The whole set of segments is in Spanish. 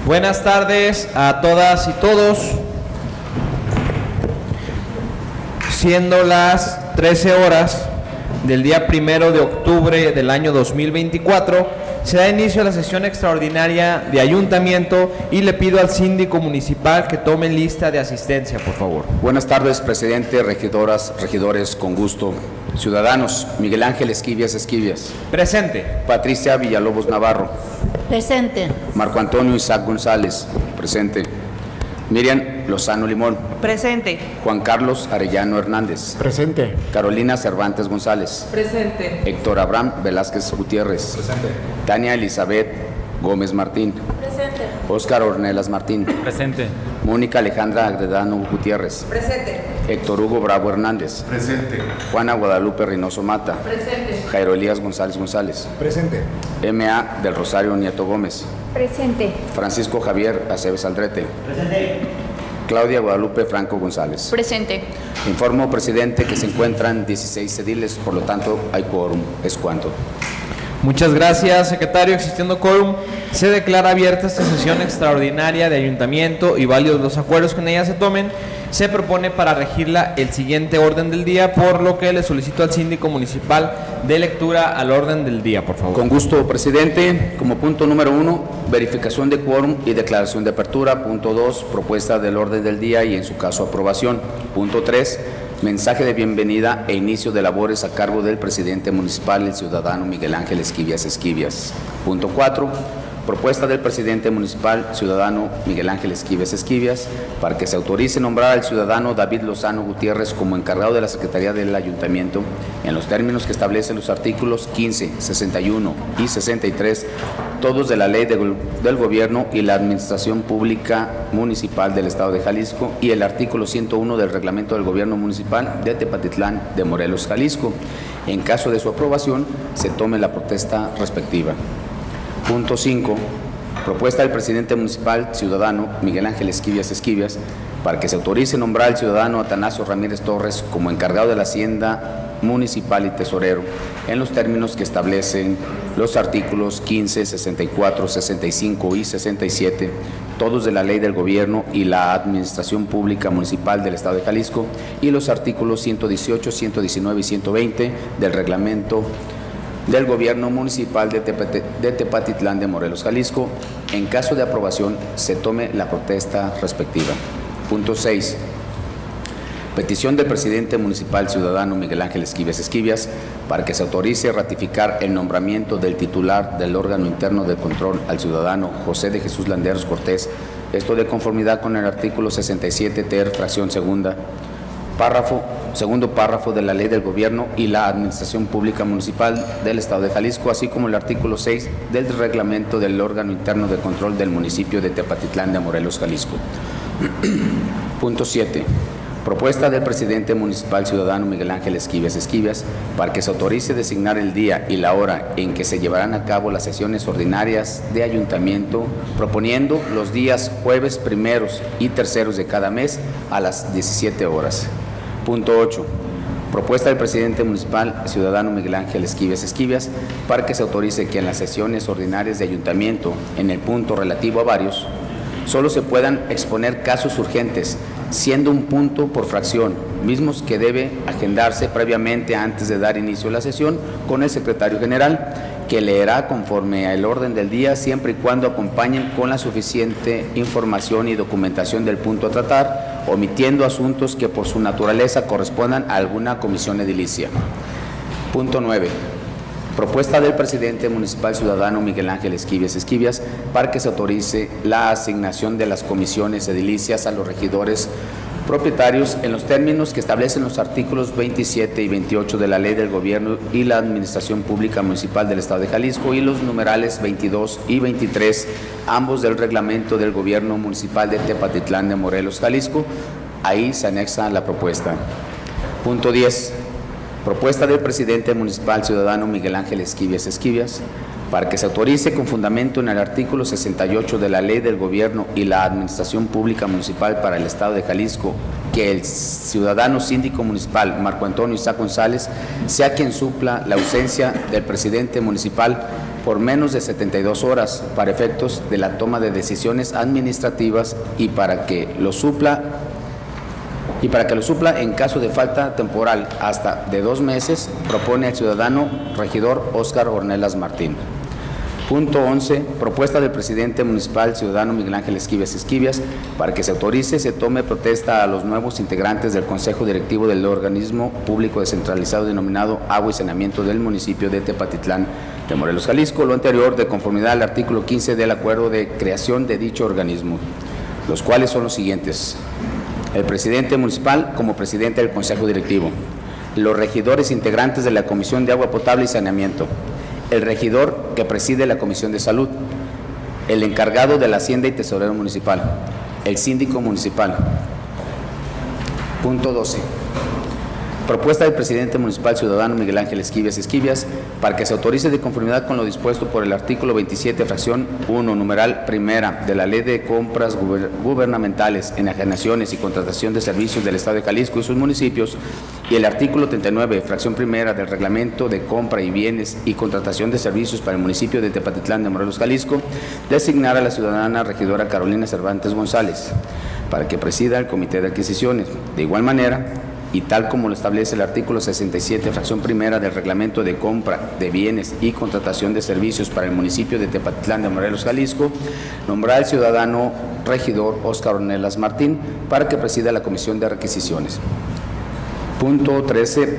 Buenas tardes a todas y todos. Siendo las 13 horas del día 1 de octubre del año 2024, se da inicio a la sesión extraordinaria de ayuntamiento y le pido al síndico municipal que tome lista de asistencia, por favor. Buenas tardes, presidente, regidoras, regidores, con gusto. Ciudadanos: Miguel Ángel Esquivias Esquivias. Presente. Patricia Villalobos Navarro. Presente. Marco Antonio Isaac González. Presente. Miriam Lozano Limón. Presente. Juan Carlos Arellano Hernández. Presente. Carolina Cervantes González. Presente. Héctor Abraham Velázquez Gutiérrez. Presente. Tania Elizabeth Gómez Martín. Presente. Óscar Ornelas Martín. Presente. Mónica Alejandra Agredano Gutiérrez. Presente. Héctor Hugo Bravo Hernández. Presente. Juana Guadalupe Reynoso Mata. Presente. Jairo Elías González González. Presente. M.A. del Rosario Nieto Gómez. Presente. Francisco Javier Aceves Aldrete. Presente. Claudia Guadalupe Franco González. Presente. Informo, presidente, que se encuentran 16 ediles, por lo tanto hay quórum. Es cuanto. Muchas gracias, secretario. Existiendo quórum, se declara abierta esta sesión extraordinaria de ayuntamiento y válidos los acuerdos que en ella se tomen. Se propone para regirla el siguiente orden del día, por lo que le solicito al síndico municipal de lectura al orden del día, por favor. Con gusto, presidente. Como punto número 1, verificación de quórum y declaración de apertura. Punto 2, propuesta del orden del día y en su caso aprobación. Punto 3, mensaje de bienvenida e inicio de labores a cargo del presidente municipal, el ciudadano Miguel Ángel Esquivias Esquivias. Punto 4, propuesta del presidente municipal, ciudadano Miguel Ángel Esquivias Esquivias, para que se autorice nombrar al ciudadano David Lozano Gutiérrez como encargado de la Secretaría del Ayuntamiento en los términos que establecen los artículos 15, 61 y 63, todos de la Ley del Gobierno y la Administración Pública Municipal del Estado de Jalisco y el artículo 101 del Reglamento del Gobierno Municipal de Tepatitlán de Morelos, Jalisco. En caso de su aprobación, se tome la protesta respectiva. Punto 5. Propuesta del presidente municipal, ciudadano Miguel Ángel Esquivias Esquivias, para que se autorice nombrar al ciudadano Atanasio Ramírez Torres como encargado de la Hacienda Municipal y Tesorero en los términos que establecen los artículos 15, 64, 65 y 67, todos de la Ley del Gobierno y la Administración Pública Municipal del Estado de Jalisco y los artículos 118, 119 y 120 del Reglamento del Gobierno Municipal de Tepatitlán de Morelos, Jalisco. En caso de aprobación, se tome la protesta respectiva. Punto 6. Petición del presidente municipal, ciudadano Miguel Ángel Esquivias Esquivias, para que se autorice ratificar el nombramiento del titular del órgano interno de control al ciudadano José de Jesús Landeros Cortés, esto de conformidad con el artículo 67 ter, fracción segunda, segundo párrafo de la Ley del Gobierno y la Administración Pública Municipal del Estado de Jalisco, así como el artículo 6 del reglamento del órgano interno de control del municipio de Tepatitlán de Morelos, Jalisco. Punto 7. Propuesta del presidente municipal, ciudadano Miguel Ángel Esquivias Esquivias, para que se autorice designar el día y la hora en que se llevarán a cabo las sesiones ordinarias de ayuntamiento, proponiendo los días jueves primeros y terceros de cada mes a las 17 horas. Punto 8. Propuesta del presidente municipal, ciudadano Miguel Ángel Esquivias Esquivias, para que se autorice que en las sesiones ordinarias de ayuntamiento, en el punto relativo a varios, solo se puedan exponer casos urgentes, siendo un punto por fracción, mismos que debe agendarse previamente antes de dar inicio a la sesión con el secretario general, que leerá conforme al orden del día, siempre y cuando acompañen con la suficiente información y documentación del punto a tratar, omitiendo asuntos que por su naturaleza correspondan a alguna comisión edilicia. Punto 9. Propuesta del presidente municipal, ciudadano Miguel Ángel Esquivias Esquivias, para que se autorice la asignación de las comisiones edilicias a los regidores propietarios en los términos que establecen los artículos 27 y 28 de la Ley del Gobierno y la Administración Pública Municipal del Estado de Jalisco y los numerales 22 y 23, ambos del Reglamento del Gobierno Municipal de Tepatitlán de Morelos, Jalisco. Ahí se anexa la propuesta. Punto 10. Propuesta del presidente municipal, ciudadano Miguel Ángel Esquivias Esquivias, para que se autorice con fundamento en el artículo 68 de la Ley del Gobierno y la Administración Pública Municipal para el Estado de Jalisco, que el ciudadano síndico municipal Marco Antonio Isaac González sea quien supla la ausencia del presidente municipal por menos de 72 horas para efectos de la toma de decisiones administrativas y para que lo supla en caso de falta temporal hasta de 2 meses, propone el ciudadano regidor Óscar Ornelas Martín. Punto 11. Propuesta del presidente municipal ciudadano Miguel Ángel Esquivias para que se autorice, se tome protesta a los nuevos integrantes del Consejo Directivo del organismo público descentralizado denominado Agua y Saneamiento del municipio de Tepatitlán de Morelos, Jalisco, lo anterior de conformidad al artículo 15 del acuerdo de creación de dicho organismo, los cuales son los siguientes: el presidente municipal como presidente del Consejo Directivo, los regidores integrantes de la Comisión de Agua Potable y Saneamiento, el regidor que preside la Comisión de Salud, el encargado de la Hacienda y Tesorero Municipal, el síndico municipal. Punto 12. Propuesta del presidente municipal ciudadano Miguel Ángel Esquivias para que se autorice de conformidad con lo dispuesto por el artículo 27, fracción 1, numeral primera de la Ley de Compras Gubernamentales, Enajenaciones y Contratación de Servicios del Estado de Jalisco y sus municipios, y el artículo 39, fracción primera del Reglamento de Compra y Bienes y Contratación de Servicios para el municipio de Tepatitlán de Morelos, Jalisco, designar a la ciudadana regidora Carolina Cervantes González para que presida el Comité de Adquisiciones. De igual manera, y tal como lo establece el artículo 67, fracción primera del Reglamento de Compra de Bienes y Contratación de Servicios para el municipio de Tepatitlán de Morelos, Jalisco, nombrar al ciudadano regidor Óscar Ornelas Martín para que presida la Comisión de Requisiciones. Punto 13,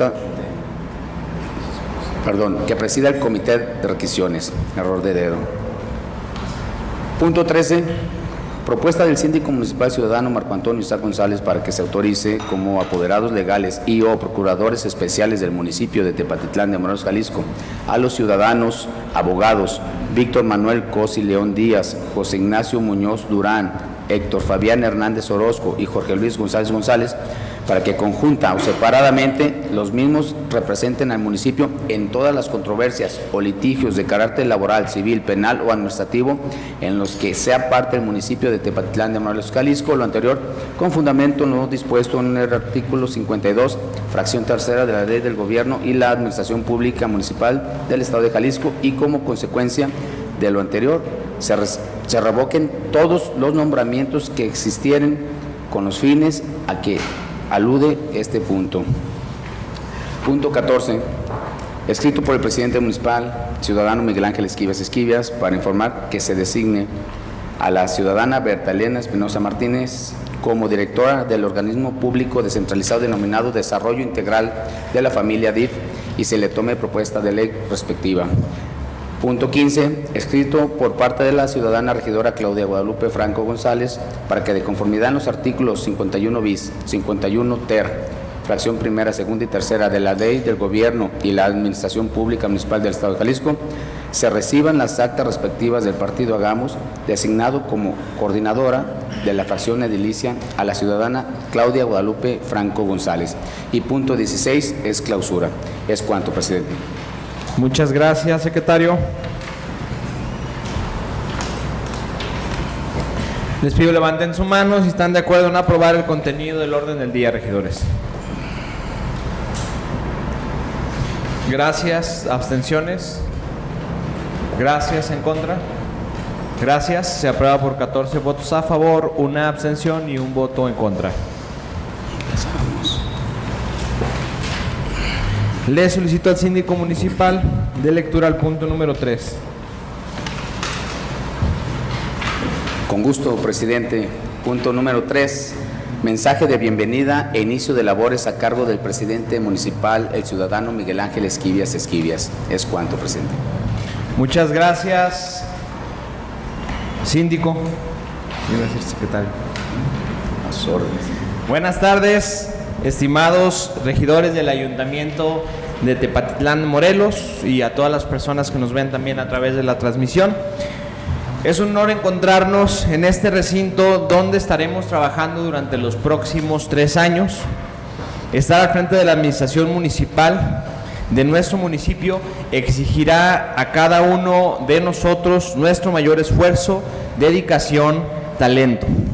que presida el Comité de Requisiciones. Error de dedo. Punto 13. Propuesta del síndico municipal ciudadano Marco Antonio Isaac González para que se autorice como apoderados legales y o procuradores especiales del municipio de Tepatitlán de Morelos, Jalisco, a los ciudadanos abogados Víctor Manuel Cosi León Díaz, José Ignacio Muñoz Durán, Héctor Fabián Hernández Orozco y Jorge Luis González, para que conjunta o separadamente los mismos representen al municipio en todas las controversias o litigios de carácter laboral, civil, penal o administrativo en los que sea parte el municipio de Tepatitlán de Morelos, Jalisco, lo anterior con fundamento no dispuesto en el artículo 52, fracción tercera de la Ley del Gobierno y la Administración Pública Municipal del Estado de Jalisco, y como consecuencia de lo anterior se revoquen todos los nombramientos que existieren con los fines a que alude este punto. Punto 14. Escrito por el presidente municipal, ciudadano Miguel Ángel Esquivias, para informar que se designe a la ciudadana Berta Elena Espinosa Martínez como directora del organismo público descentralizado denominado Desarrollo Integral de la Familia DIF y se le tome propuesta de ley respectiva. Punto 15. Escrito por parte de la ciudadana regidora Claudia Guadalupe Franco González para que de conformidad en los artículos 51 bis, 51 ter, fracción primera, segunda y tercera de la Ley del Gobierno y la Administración Pública Municipal del Estado de Jalisco, se reciban las actas respectivas del partido Hagamos, designado como coordinadora de la fracción edilicia a la ciudadana Claudia Guadalupe Franco González. Y punto 16 es clausura. Es cuanto, presidente. Muchas gracias, secretario. Les pido levanten su mano si están de acuerdo en aprobar el contenido del orden del día, regidores. Gracias. ¿Abstenciones? Gracias. ¿En contra? Gracias. Se aprueba por 14 votos a favor, una abstención y un voto en contra. Le solicito al síndico municipal de lectura al punto número 3. Con gusto, presidente. Punto número 3. Mensaje de bienvenida e inicio de labores a cargo del presidente municipal, el ciudadano Miguel Ángel Esquivias. Es cuanto, presidente. Muchas gracias, síndico. Gracias, secretario. A sus órdenes. Buenas tardes, estimados regidores del Ayuntamiento de Tepatitlán, Morelos, y a todas las personas que nos ven también a través de la transmisión. Es un honor encontrarnos en este recinto donde estaremos trabajando durante los próximos 3 años. Estar al frente de la administración municipal de nuestro municipio exigirá a cada uno de nosotros nuestro mayor esfuerzo, dedicación, talento.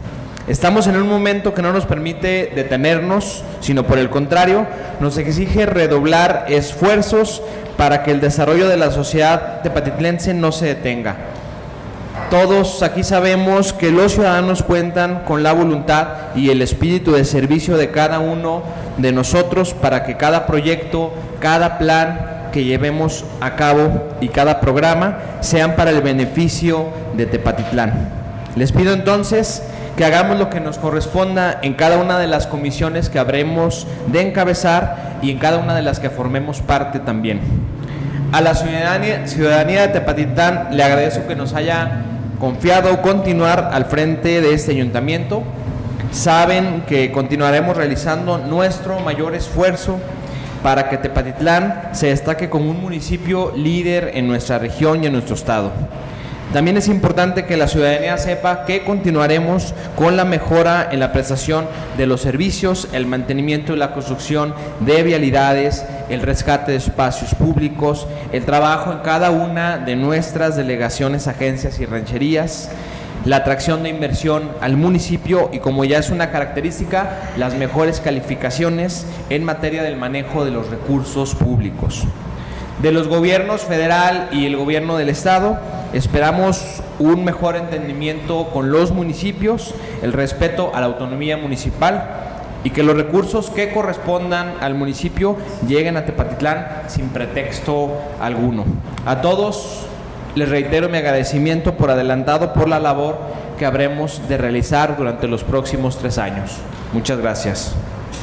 Estamos en un momento que no nos permite detenernos, sino por el contrario, nos exige redoblar esfuerzos para que el desarrollo de la sociedad tepatitlense no se detenga. Todos aquí sabemos que los ciudadanos cuentan con la voluntad y el espíritu de servicio de cada uno de nosotros para que cada proyecto, cada plan que llevemos a cabo y cada programa sean para el beneficio de Tepatitlán. Les pido entonces que hagamos lo que nos corresponda en cada una de las comisiones que habremos de encabezar y en cada una de las que formemos parte también. A la ciudadanía de Tepatitlán le agradezco que nos haya confiado continuar al frente de este ayuntamiento. Saben que continuaremos realizando nuestro mayor esfuerzo para que Tepatitlán se destaque como un municipio líder en nuestra región y en nuestro estado. También es importante que la ciudadanía sepa que continuaremos con la mejora en la prestación de los servicios, el mantenimiento y la construcción de vialidades, el rescate de espacios públicos, el trabajo en cada una de nuestras delegaciones, agencias y rancherías, la atracción de inversión al municipio y, como ya es una característica, las mejores calificaciones en materia del manejo de los recursos públicos. De los gobiernos federal y el gobierno del estado esperamos un mejor entendimiento con los municipios, el respeto a la autonomía municipal y que los recursos que correspondan al municipio lleguen a Tepatitlán sin pretexto alguno. A todos les reitero mi agradecimiento por adelantado por la labor que habremos de realizar durante los próximos 3 años. Muchas gracias.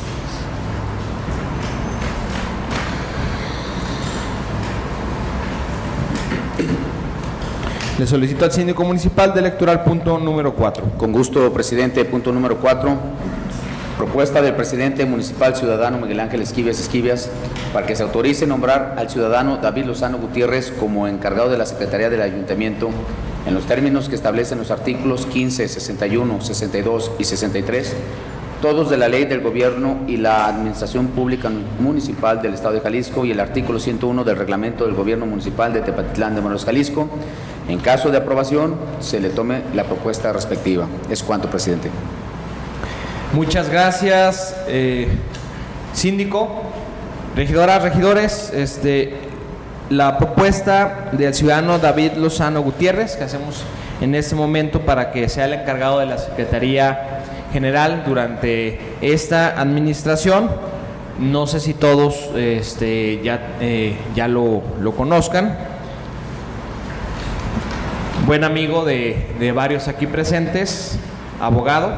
Le solicito al síndico municipal de lectura al punto número 4. Con gusto, presidente. Punto número 4. Propuesta del presidente municipal ciudadano Miguel Ángel Esquivias para que se autorice nombrar al ciudadano David Lozano Gutiérrez como encargado de la Secretaría del Ayuntamiento en los términos que establecen los artículos 15, 61, 62 y 63, todos de la Ley del Gobierno y la Administración Pública Municipal del Estado de Jalisco y el artículo 101 del Reglamento del Gobierno Municipal de Tepatitlán de Morelos, Jalisco. En caso de aprobación, se le tome la propuesta respectiva. Es cuanto, presidente. Muchas gracias, síndico. Regidoras, regidores, la propuesta del ciudadano David Lozano Gutiérrez que hacemos en este momento para que sea el encargado de la Secretaría General durante esta administración. No sé si todos ya lo conozcan. Buen amigo de varios aquí presentes, abogado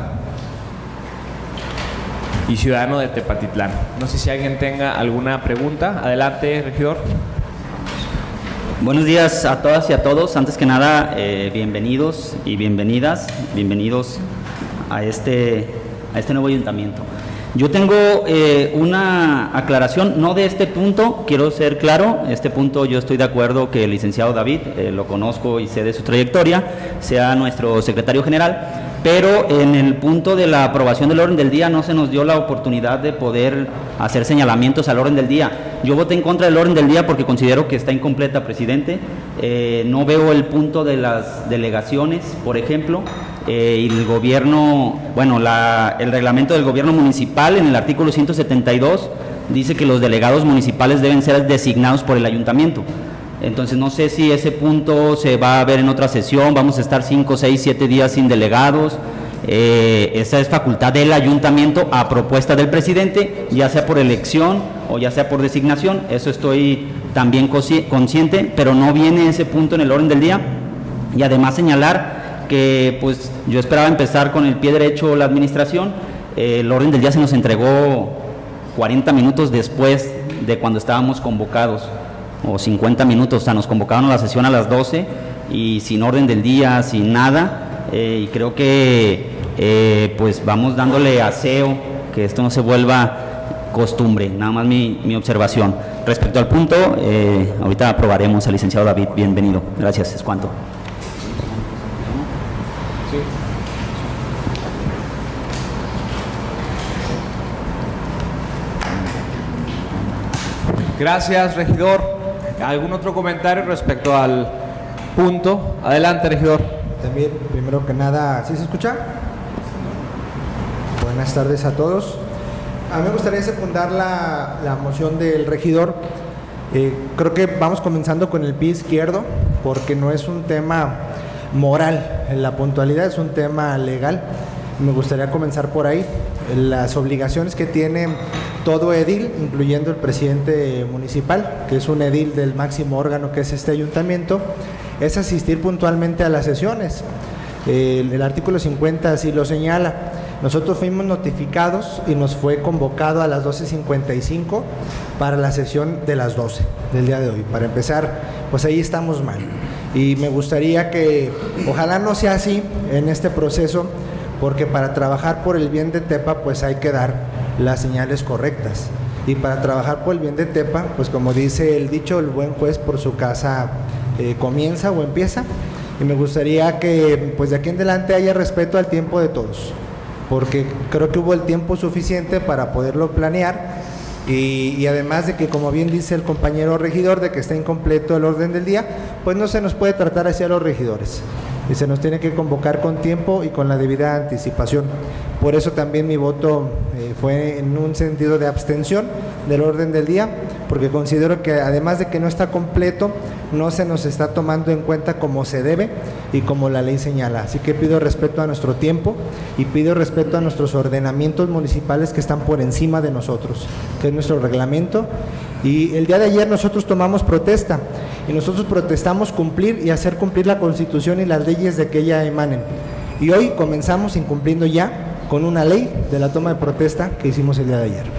y ciudadano de Tepatitlán. No sé si alguien tenga alguna pregunta. Adelante, regidor. Buenos días a todas y a todos. Antes que nada, bienvenidos y bienvenidas, bienvenidos a este nuevo ayuntamiento. Yo tengo una aclaración, no de este punto, quiero ser claro. Este punto yo estoy de acuerdo que el licenciado David, lo conozco y sé de su trayectoria, sea nuestro secretario general, pero en el punto de la aprobación del orden del día no se nos dio la oportunidad de poder hacer señalamientos al orden del día. Yo voté en contra del orden del día porque considero que está incompleta, presidente. No veo el punto de las delegaciones, por ejemplo, y el gobierno, bueno, el reglamento del gobierno municipal en el artículo 172 dice que los delegados municipales deben ser designados por el ayuntamiento. Entonces no sé si ese punto se va a ver en otra sesión, vamos a estar 5, 6, 7 días sin delegados. Esa es facultad del ayuntamiento a propuesta del presidente, ya sea por elección o ya sea por designación. Eso estoy también consciente, pero no viene ese punto en el orden del día. Y además señalar que pues yo esperaba empezar con el pie derecho la administración. El orden del día se nos entregó 40 minutos después de cuando estábamos convocados, o 50 minutos, o sea, nos convocaron a la sesión a las 12 y sin orden del día, sin nada, y creo que pues vamos dándole aseo, que esto no se vuelva costumbre. Nada más mi observación. Respecto al punto, ahorita aprobaremos al licenciado David. Bienvenido. Gracias. Es cuanto. Sí. Gracias, regidor. ¿Algún otro comentario respecto al punto? Adelante, regidor. También, primero que nada, ¿sí se escucha? Buenas tardes a todos. A mí me gustaría secundar la moción del regidor. Creo que vamos comenzando con el pie izquierdo, porque no es un tema moral, la puntualidad es un tema legal. Me gustaría comenzar por ahí. Las obligaciones que tiene todo edil, incluyendo el presidente municipal, que es un edil del máximo órgano que es este ayuntamiento, es asistir puntualmente a las sesiones. El artículo 50 así lo señala. Nosotros fuimos notificados y nos fue convocado a las 12:55 para la sesión de las 12 del día de hoy. Para empezar, pues ahí estamos mal. Y me gustaría que ojalá no sea así en este proceso, porque para trabajar por el bien de Tepa, pues hay que dar las señales correctas. Y para trabajar por el bien de Tepa, pues como dice el dicho, el buen juez por su casa comienza o empieza. Y me gustaría que pues de aquí en adelante haya respeto al tiempo de todos, porque creo que hubo el tiempo suficiente para poderlo planear y además de que, como bien dice el compañero regidor, de que está incompleto el orden del día, pues no se nos puede tratar así a los regidores y se nos tiene que convocar con tiempo y con la debida anticipación. Por eso también mi voto fue en un sentido de abstención del orden del día, porque considero que además de que no está completo, no se nos está tomando en cuenta como se debe y como la ley señala. Así que pido respeto a nuestro tiempo y pido respeto a nuestros ordenamientos municipales que están por encima de nosotros, que es nuestro reglamento. Y el día de ayer nosotros tomamos protesta y nosotros protestamos cumplir y hacer cumplir la Constitución y las leyes de que ella emanen. Y hoy comenzamos incumpliendo ya con una ley de la toma de protesta que hicimos el día de ayer.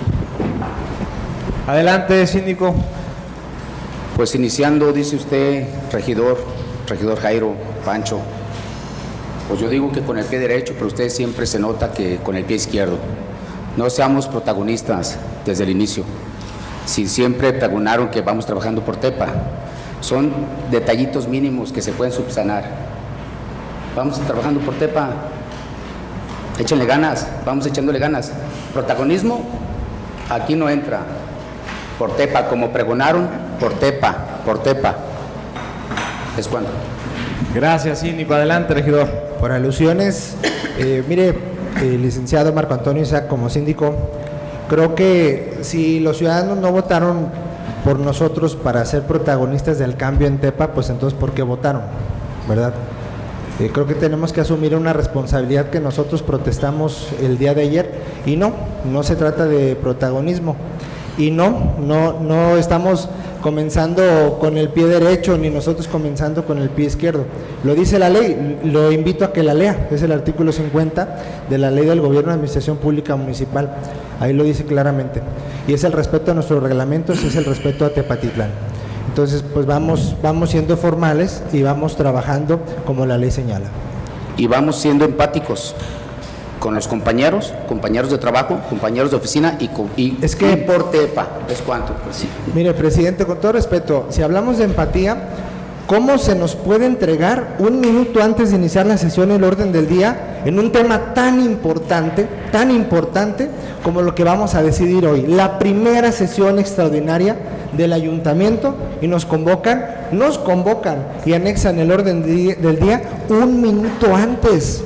Adelante, síndico. Pues iniciando, dice usted, regidor Jairo, Pancho, pues yo digo que con el pie derecho, pero usted siempre se nota que con el pie izquierdo. No seamos protagonistas desde el inicio. Si siempre pregonaron que vamos trabajando por Tepa, son detallitos mínimos que se pueden subsanar. Vamos trabajando por Tepa, échenle ganas, vamos echándole ganas. Protagonismo aquí no entra. Por Tepa, como pregonaron, por Tepa. Es cuando. Gracias, síndico. Adelante, regidor. Por alusiones, mire, licenciado Marco Antonio Isaac, como síndico, creo que si los ciudadanos no votaron por nosotros para ser protagonistas del cambio en Tepa, pues entonces ¿por qué votaron? ¿Verdad? Creo que tenemos que asumir una responsabilidad que nosotros protestamos el día de ayer y no se trata de protagonismo. Y no estamos comenzando con el pie derecho ni nosotros comenzando con el pie izquierdo. Lo dice la ley, lo invito a que la lea, es el artículo 50 de la Ley del Gobierno de Administración Pública Municipal, ahí lo dice claramente. Y es el respeto a nuestros reglamentos, es el respeto a Tepatitlán. Entonces, pues vamos siendo formales y vamos trabajando como la ley señala. Y vamos siendo empáticos con los compañeros de trabajo, compañeros de oficina y es que por Tepa, ¿es cuánto? Pues sí. Mire, presidente, con todo respeto, si hablamos de empatía, ¿cómo se nos puede entregar un minuto antes de iniciar la sesión el orden del día en un tema tan importante como lo que vamos a decidir hoy? La primera sesión extraordinaria del ayuntamiento y nos convocan y anexan el orden del día un minuto antes.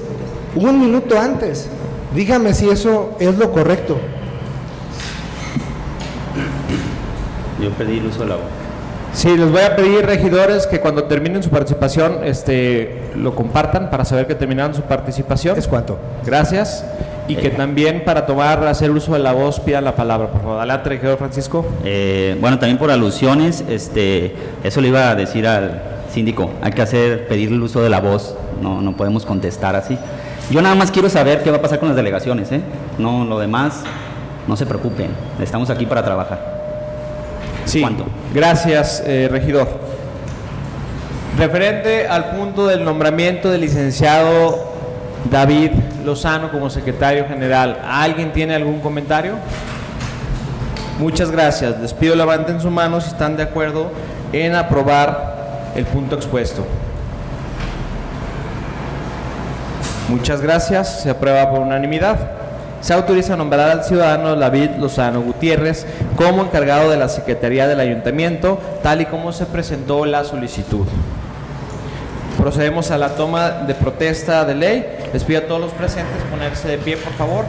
Dígame si eso es lo correcto. Yo pedí el uso de la voz. Sí, les voy a pedir, regidores, que cuando terminen su participación lo compartan para saber que terminaron su participación. ¿Es cuánto? Gracias. Y que también para hacer uso de la voz pidan la palabra, por favor. Adelante, regidor Francisco. Bueno, también por alusiones, eso le iba a decir al síndico, hay que pedir el uso de la voz, no podemos contestar así. Yo nada más quiero saber qué va a pasar con las delegaciones, No, lo demás, no se preocupen, estamos aquí para trabajar. Sí, ¿cuánto? Gracias, regidor. Referente al punto del nombramiento del licenciado David Lozano como secretario general, ¿alguien tiene algún comentario? Muchas gracias. Les pido levanten su mano si están de acuerdo en aprobar el punto expuesto. Muchas gracias. Se aprueba por unanimidad. Se autoriza a nombrar al ciudadano David Lozano Gutiérrez como encargado de la Secretaría del Ayuntamiento, tal y como se presentó la solicitud. Procedemos a la toma de protesta de ley. Les pido a todos los presentes ponerse de pie, por favor.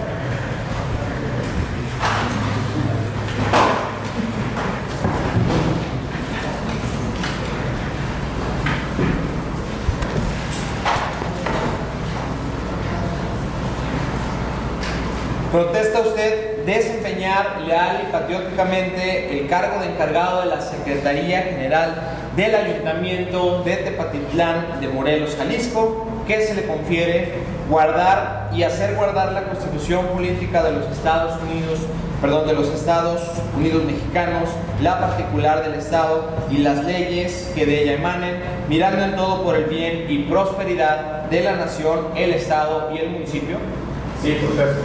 ¿Protesta usted desempeñar leal y patrióticamente el cargo de encargado de la Secretaría General del Ayuntamiento de Tepatitlán de Morelos, Jalisco, que se le confiere guardar y hacer guardar la Constitución Política de los Estados Unidos mexicanos, la particular del Estado y las leyes que de ella emanen, mirando en todo por el bien y prosperidad de la nación, el Estado y el municipio? Sí, proceso.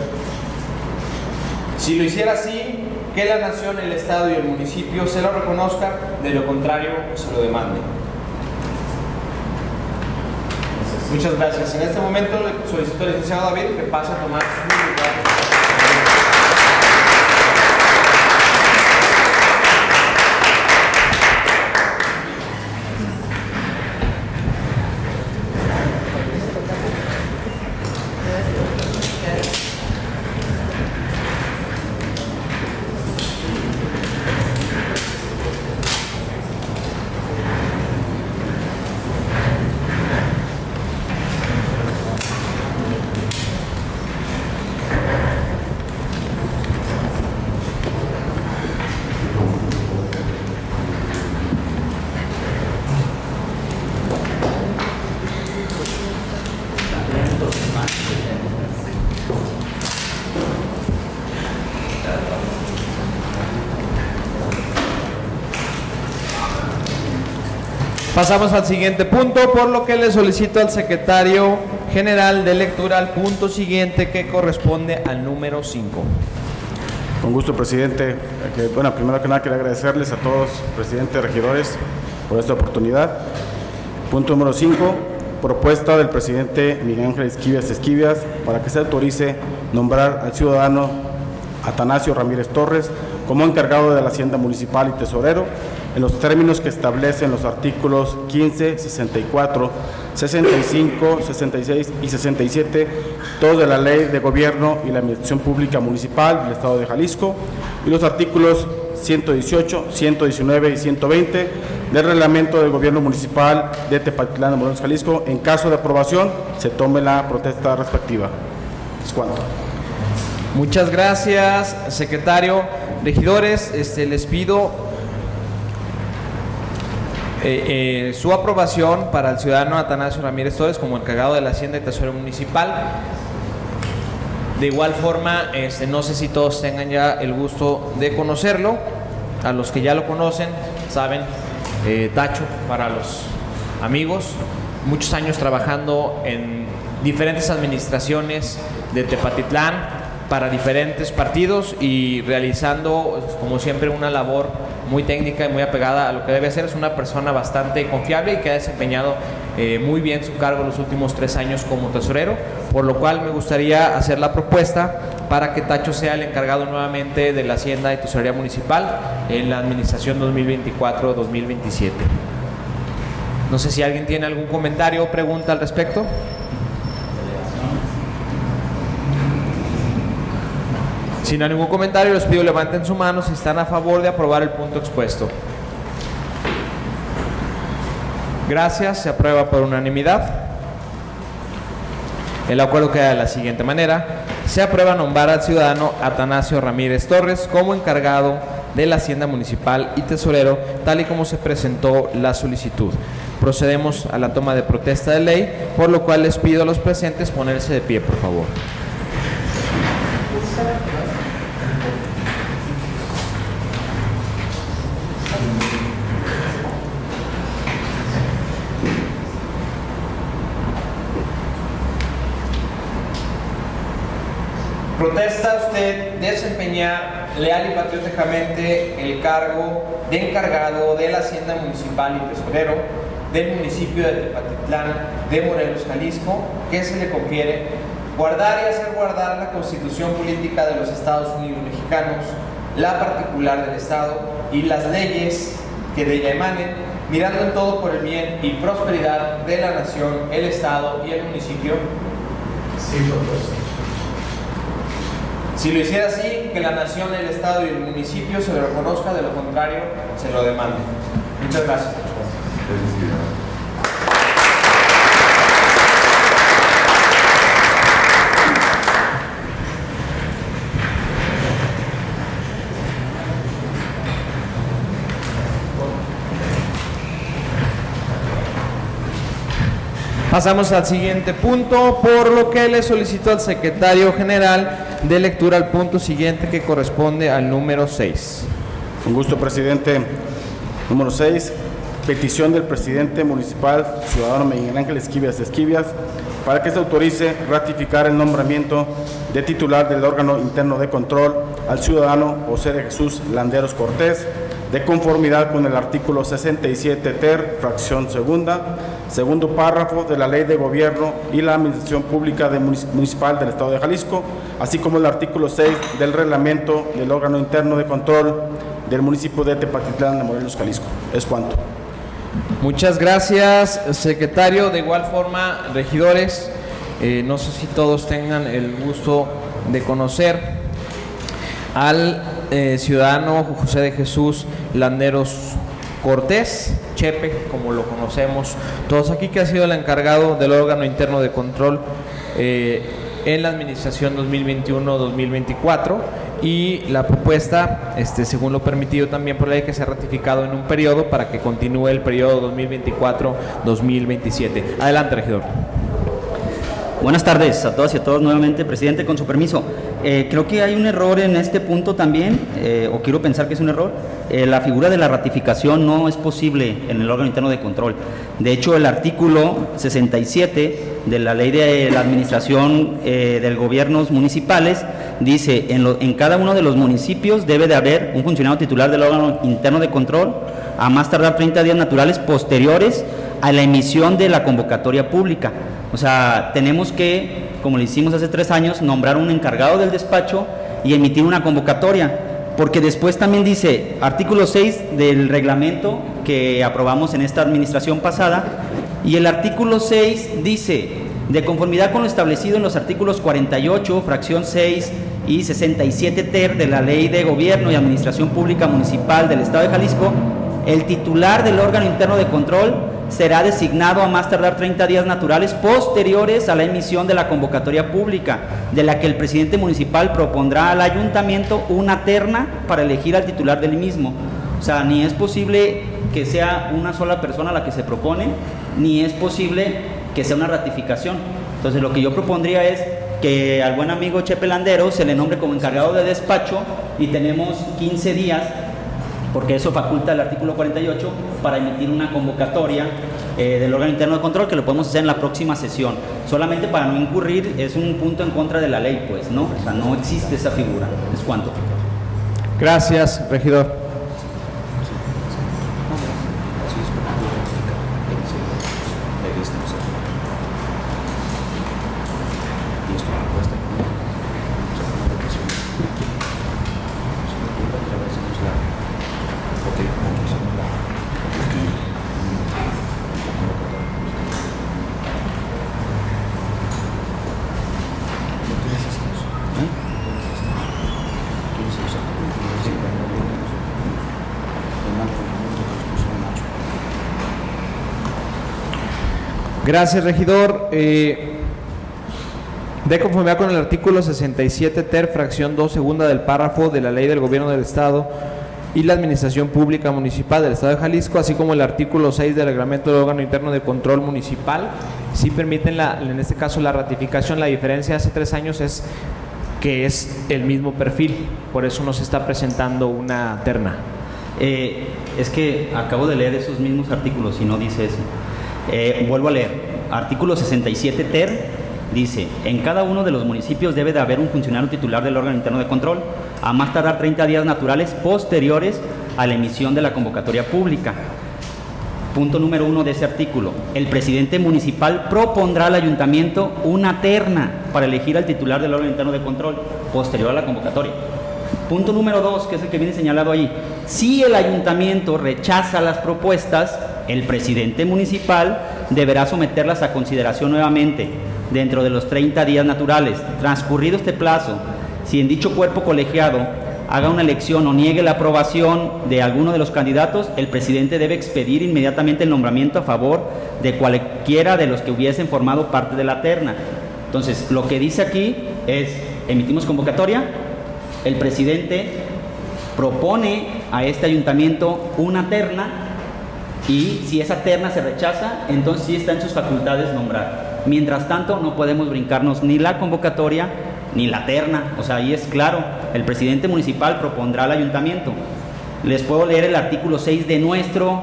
Si lo hiciera así, que la nación, el Estado y el municipio se lo reconozca, de lo contrario se lo demande. Muchas gracias. En este momento le solicito al licenciado David que pase a tomar su lugar. Pasamos al siguiente punto, por lo que le solicito al secretario general de lectura al punto siguiente, que corresponde al número 5. Con gusto, presidente. Bueno, primero que nada quiero agradecerles a todos, presidentes, regidores, por esta oportunidad. Punto número 5, propuesta del presidente Miguel Ángel Esquivias para que se autorice nombrar al ciudadano Atanasio Ramírez Torres como encargado de la Hacienda Municipal y tesorero en los términos que establecen los artículos 15, 64, 65, 66 y 67, todos de la Ley de Gobierno y la Administración Pública Municipal del Estado de Jalisco, y los artículos 118, 119 y 120 del Reglamento del Gobierno Municipal de Tepatitlán de Morelos, Jalisco. En caso de aprobación, se tome la protesta respectiva. Es cuanto. Muchas gracias, secretario. Regidores, les pido su aprobación para el ciudadano Atanasio Ramírez Torres como encargado de la Hacienda y Tesoro Municipal. De igual forma, no sé si todos tengan ya el gusto de conocerlo. A los que ya lo conocen, saben, Tacho, para los amigos, muchos años trabajando en diferentes administraciones de Tepatitlán para diferentes partidos y realizando, como siempre, una labor muy técnica y muy apegada a lo que debe hacer. Es una persona bastante confiable y que ha desempeñado muy bien su cargo los últimos 3 años como tesorero, por lo cual me gustaría hacer la propuesta para que Tacho sea el encargado nuevamente de la Hacienda y Tesorería Municipal en la administración 2024-2027. No sé si alguien tiene algún comentario o pregunta al respecto. Si no hay ningún comentario, les pido levanten su mano si están a favor de aprobar el punto expuesto. Gracias, se aprueba por unanimidad. El acuerdo queda de la siguiente manera: se aprueba nombrar al ciudadano Atanasio Ramírez Torres como encargado de la Hacienda Municipal y tesorero, tal y como se presentó la solicitud. Procedemos a la toma de protesta de ley, por lo cual les pido a los presentes ponerse de pie, por favor. ¿Protesta usted desempeñar leal y patrióticamente el cargo de encargado de la Hacienda Municipal y tesorero del municipio de Tepatitlán de Morelos, Jalisco, que se le confiere guardar y hacer guardar la Constitución Política de los Estados Unidos mexicanos, la particular del Estado y las leyes que de ella emanen, mirando en todo por el bien y prosperidad de la nación, el Estado y el municipio. Sí, propuesto. Si lo hiciera así, que la nación, el Estado y el municipio se lo reconozca, de lo contrario, se lo demande. Muchas gracias. Pasamos al siguiente punto, por lo que le solicito al secretario general de lectura al punto siguiente, que corresponde al número 6. Con gusto, presidente. Número 6, petición del presidente municipal, ciudadano Miguel Ángel Esquivias, para que se autorice ratificar el nombramiento de titular del órgano interno de control al ciudadano José de Jesús Landeros Cortés, de conformidad con el artículo 67 ter, fracción segunda, segundo párrafo de la Ley de Gobierno y la Administración Pública Municipal del Estado de Jalisco, así como el artículo 6 del reglamento del órgano interno de control del municipio de Tepatitlán de Morelos, Jalisco. Es cuanto. Muchas gracias, secretario. De igual forma, regidores, no sé si todos tengan el gusto de conocer al ciudadano José de Jesús Landeros Cortés, Chepe, como lo conocemos todos aquí, que ha sido el encargado del órgano interno de control en la administración 2021-2024, y la propuesta, según lo permitido también por ley, que se ha ratificado en un periodo para que continúe el periodo 2024-2027. Adelante, regidor. Buenas tardes a todas y a todos nuevamente, presidente, con su permiso. Creo que hay un error en este punto también, o quiero pensar que es un error. La figura de la ratificación no es posible en el órgano interno de control. De hecho, el artículo 67 de la Ley de la Administración de Gobiernos Municipales dice: en cada uno de los municipios debe de haber un funcionario titular del órgano interno de control a más tardar 30 días naturales posteriores a la emisión de la convocatoria pública. O sea, tenemos que, como lo hicimos hace 3 años, nombrar un encargado del despacho y emitir una convocatoria, porque después también dice, artículo 6 del reglamento que aprobamos en esta administración pasada, y el artículo 6 dice: de conformidad con lo establecido en los artículos 48, fracción 6 y 67 ter de la Ley de Gobierno y Administración Pública Municipal del Estado de Jalisco, el titular del órgano interno de control será designado a más tardar 30 días naturales posteriores a la emisión de la convocatoria pública, de la que el presidente municipal propondrá al ayuntamiento una terna para elegir al titular del mismo. O sea, ni es posible que sea una sola persona la que se propone, ni es posible que sea una ratificación. Entonces, lo que yo propondría es que al buen amigo Chepe Landeros se le nombre como encargado de despacho, y tenemos 15 días, porque eso faculta el artículo 48, para emitir una convocatoria del órgano interno de control, que lo podemos hacer en la próxima sesión. Solamente para no incurrir, es un punto en contra de la ley, pues, ¿no? O sea, no existe esa figura. Es cuanto. Gracias, regidor. Gracias, regidor. De conformidad con el artículo 67 ter, fracción 2 segunda del párrafo de la Ley del Gobierno del Estado y la Administración Pública Municipal del Estado de Jalisco, así como el artículo 6 del reglamento del órgano interno de control municipal, sí permiten en este caso la ratificación. La diferencia hace 3 años es que es el mismo perfil, por eso no se está presentando una terna. Es que acabo de leer esos mismos artículos y no dice eso. Vuelvo a leer. Artículo 67 ter dice: en cada uno de los municipios debe de haber un funcionario titular del órgano interno de control a más tardar 30 días naturales posteriores a la emisión de la convocatoria pública. Punto número 1 de ese artículo: el presidente municipal propondrá al ayuntamiento una terna para elegir al titular del órgano interno de control posterior a la convocatoria. Punto número 2, que es el que viene señalado ahí: si el ayuntamiento rechaza las propuestas, El presidente municipal deberá someterlas a consideración nuevamente dentro de los 30 días naturales. Transcurrido este plazo, si en dicho cuerpo colegiado haga una elección o niegue la aprobación de alguno de los candidatos, el presidente debe expedir inmediatamente el nombramiento a favor de cualquiera de los que hubiesen formado parte de la terna. Entonces, lo que dice aquí es, emitimos convocatoria, el presidente propone a este ayuntamiento una terna y si esa terna se rechaza, entonces sí está en sus facultades nombrar. Mientras tanto, no podemos brincarnos ni la convocatoria ni la terna, o sea, ahí es claro, el presidente municipal propondrá al ayuntamiento. Les puedo leer el artículo 6 de nuestro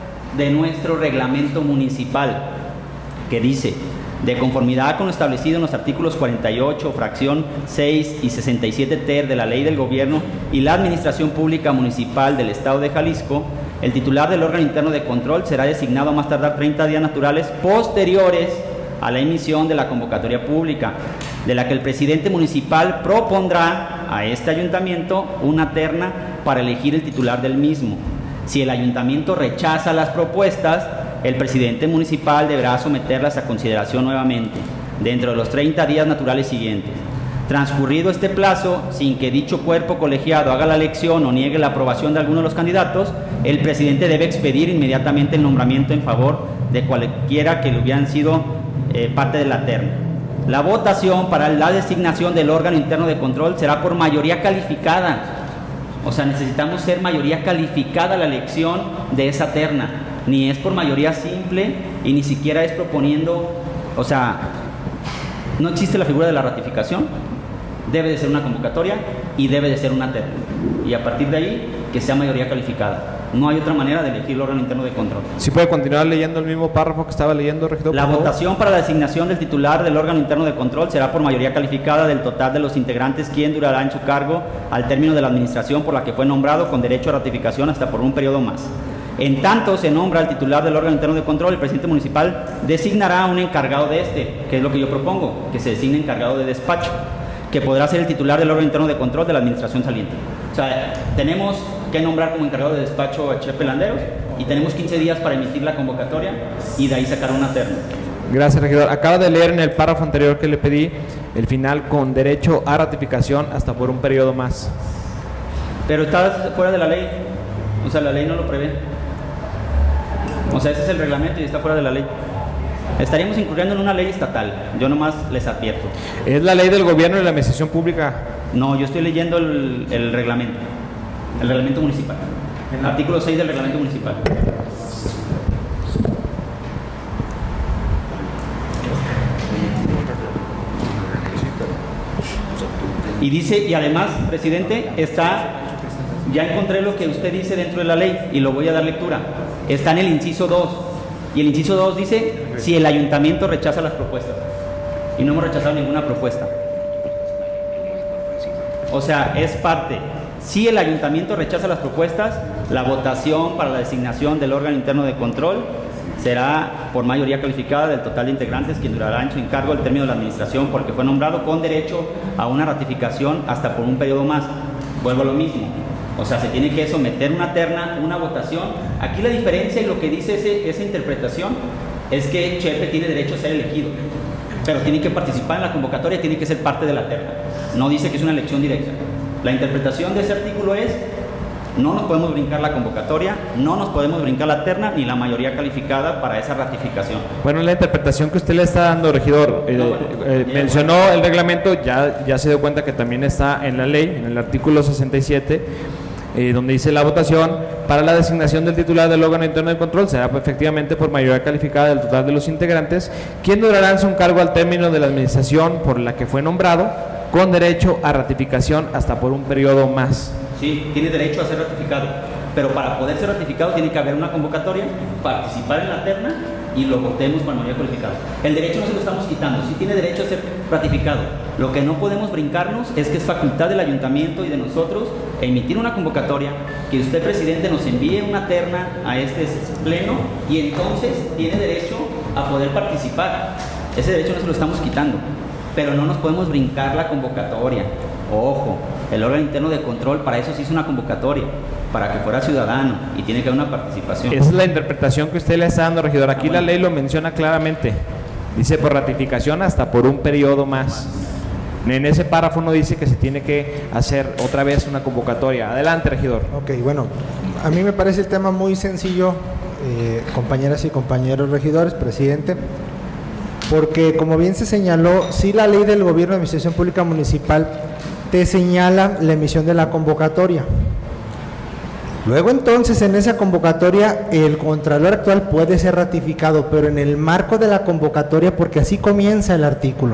reglamento municipal, que dice: de conformidad con lo establecido en los artículos 48, fracción 6 y 67 ter de la Ley del Gobierno y la Administración Pública Municipal del Estado de Jalisco, el titular del órgano interno de control será designado a más tardar 30 días naturales posteriores a la emisión de la convocatoria pública, de la que el presidente municipal propondrá a este ayuntamiento una terna para elegir el titular del mismo. Si el ayuntamiento rechaza las propuestas, el presidente municipal deberá someterlas a consideración nuevamente dentro de los 30 días naturales siguientes. Transcurrido este plazo, sin que dicho cuerpo colegiado haga la elección o niegue la aprobación de alguno de los candidatos, el presidente debe expedir inmediatamente el nombramiento en favor de cualquiera que le hubieran sido parte de la terna. La votación para la designación del órgano interno de control será por mayoría calificada. O sea, necesitamos ser mayoría calificada la elección de esa terna. Ni es por mayoría simple y ni siquiera es proponiendo, o sea, no existe la figura de la ratificación. Debe de ser una convocatoria y debe de ser una terna. Y a partir de ahí, que sea mayoría calificada. No hay otra manera de elegir el órgano interno de control. ¿Sí puede continuar leyendo el mismo párrafo que estaba leyendo, regidor? La votación para la designación del titular del órgano interno de control será por mayoría calificada del total de los integrantes, quien durará en su cargo al término de la administración por la que fue nombrado, con derecho a ratificación hasta por un periodo más. En tanto se nombra al titular del órgano interno de control, el presidente municipal designará a un encargado de este, que es lo que yo propongo, que se designe encargado de despacho, que podrá ser el titular del órgano interno de control de la administración saliente. O sea, tenemos que nombrar como encargado de despacho a Chepe Landeros y tenemos 15 días para emitir la convocatoria y de ahí sacar una terna. Gracias, regidor. Acaba de leer en el párrafo anterior que le pedí el final con derecho a ratificación hasta por un periodo más. Pero está fuera de la ley, o sea, la ley no lo prevé. O sea, ese es el reglamento y está fuera de la ley. Estaríamos incurriendo en una ley estatal, yo nomás les advierto. ¿Es la ley del gobierno y la administración pública? No, yo estoy leyendo el reglamento municipal, el artículo 6 del reglamento municipal. Y dice, y además, presidente, ya encontré lo que usted dice dentro de la ley y lo voy a dar lectura. Está en el inciso 2. Y el inciso 2 dice, si el ayuntamiento rechaza las propuestas. Y no hemos rechazado ninguna propuesta. O sea, es parte. Si el ayuntamiento rechaza las propuestas, la votación para la designación del órgano interno de control será por mayoría calificada del total de integrantes, quien durará en su encargo el término de la administración porque fue nombrado, con derecho a una ratificación hasta por un periodo más. Vuelvo a lo mismo. O sea, se tiene que someter una terna, una votación. Aquí la diferencia y lo que dice esa interpretación es que Chepe tiene derecho a ser elegido, pero tiene que participar en la convocatoria, tiene que ser parte de la terna. No dice que es una elección directa. La interpretación de ese artículo es: no nos podemos brincar la convocatoria, no nos podemos brincar la terna ni la mayoría calificada para esa ratificación. Bueno, la interpretación que usted le está dando, regidor, mencionó el reglamento, ya se dio cuenta que también está en la ley, en el artículo 67, donde dice la votación para la designación del titular del órgano interno de control será efectivamente por mayoría calificada del total de los integrantes, quien durará en su cargo al término de la administración por la que fue nombrado, con derecho a ratificación hasta por un periodo más. Sí, tiene derecho a ser ratificado, pero para poder ser ratificado tiene que haber una convocatoria, participar en la terna y lo votemos por mayoría cualificada. El derecho no se lo estamos quitando, sí tiene derecho a ser ratificado. Lo que no podemos brincarnos es que es facultad del ayuntamiento y de nosotros emitir una convocatoria, que usted, presidente, nos envíe una terna a este pleno y entonces tiene derecho a poder participar. Ese derecho no se lo estamos quitando, pero no nos podemos brincar la convocatoria. Ojo, El órgano interno de control, para eso se hizo una convocatoria, para que fuera ciudadano, y tiene que haber una participación. Esa es la interpretación que usted le está dando, regidor. Aquí la ley lo menciona claramente. Dice por ratificación hasta por un periodo más. En ese párrafo no dice que se tiene que hacer otra vez una convocatoria. Adelante, regidor. Ok, bueno, a mí me parece el tema muy sencillo, compañeras y compañeros regidores, presidente, porque como bien se señaló, sí la ley del Gobierno de Administración Pública Municipal te señala la emisión de la convocatoria. Luego entonces en esa convocatoria el contralor actual puede ser ratificado, pero en el marco de la convocatoria, porque así comienza el artículo.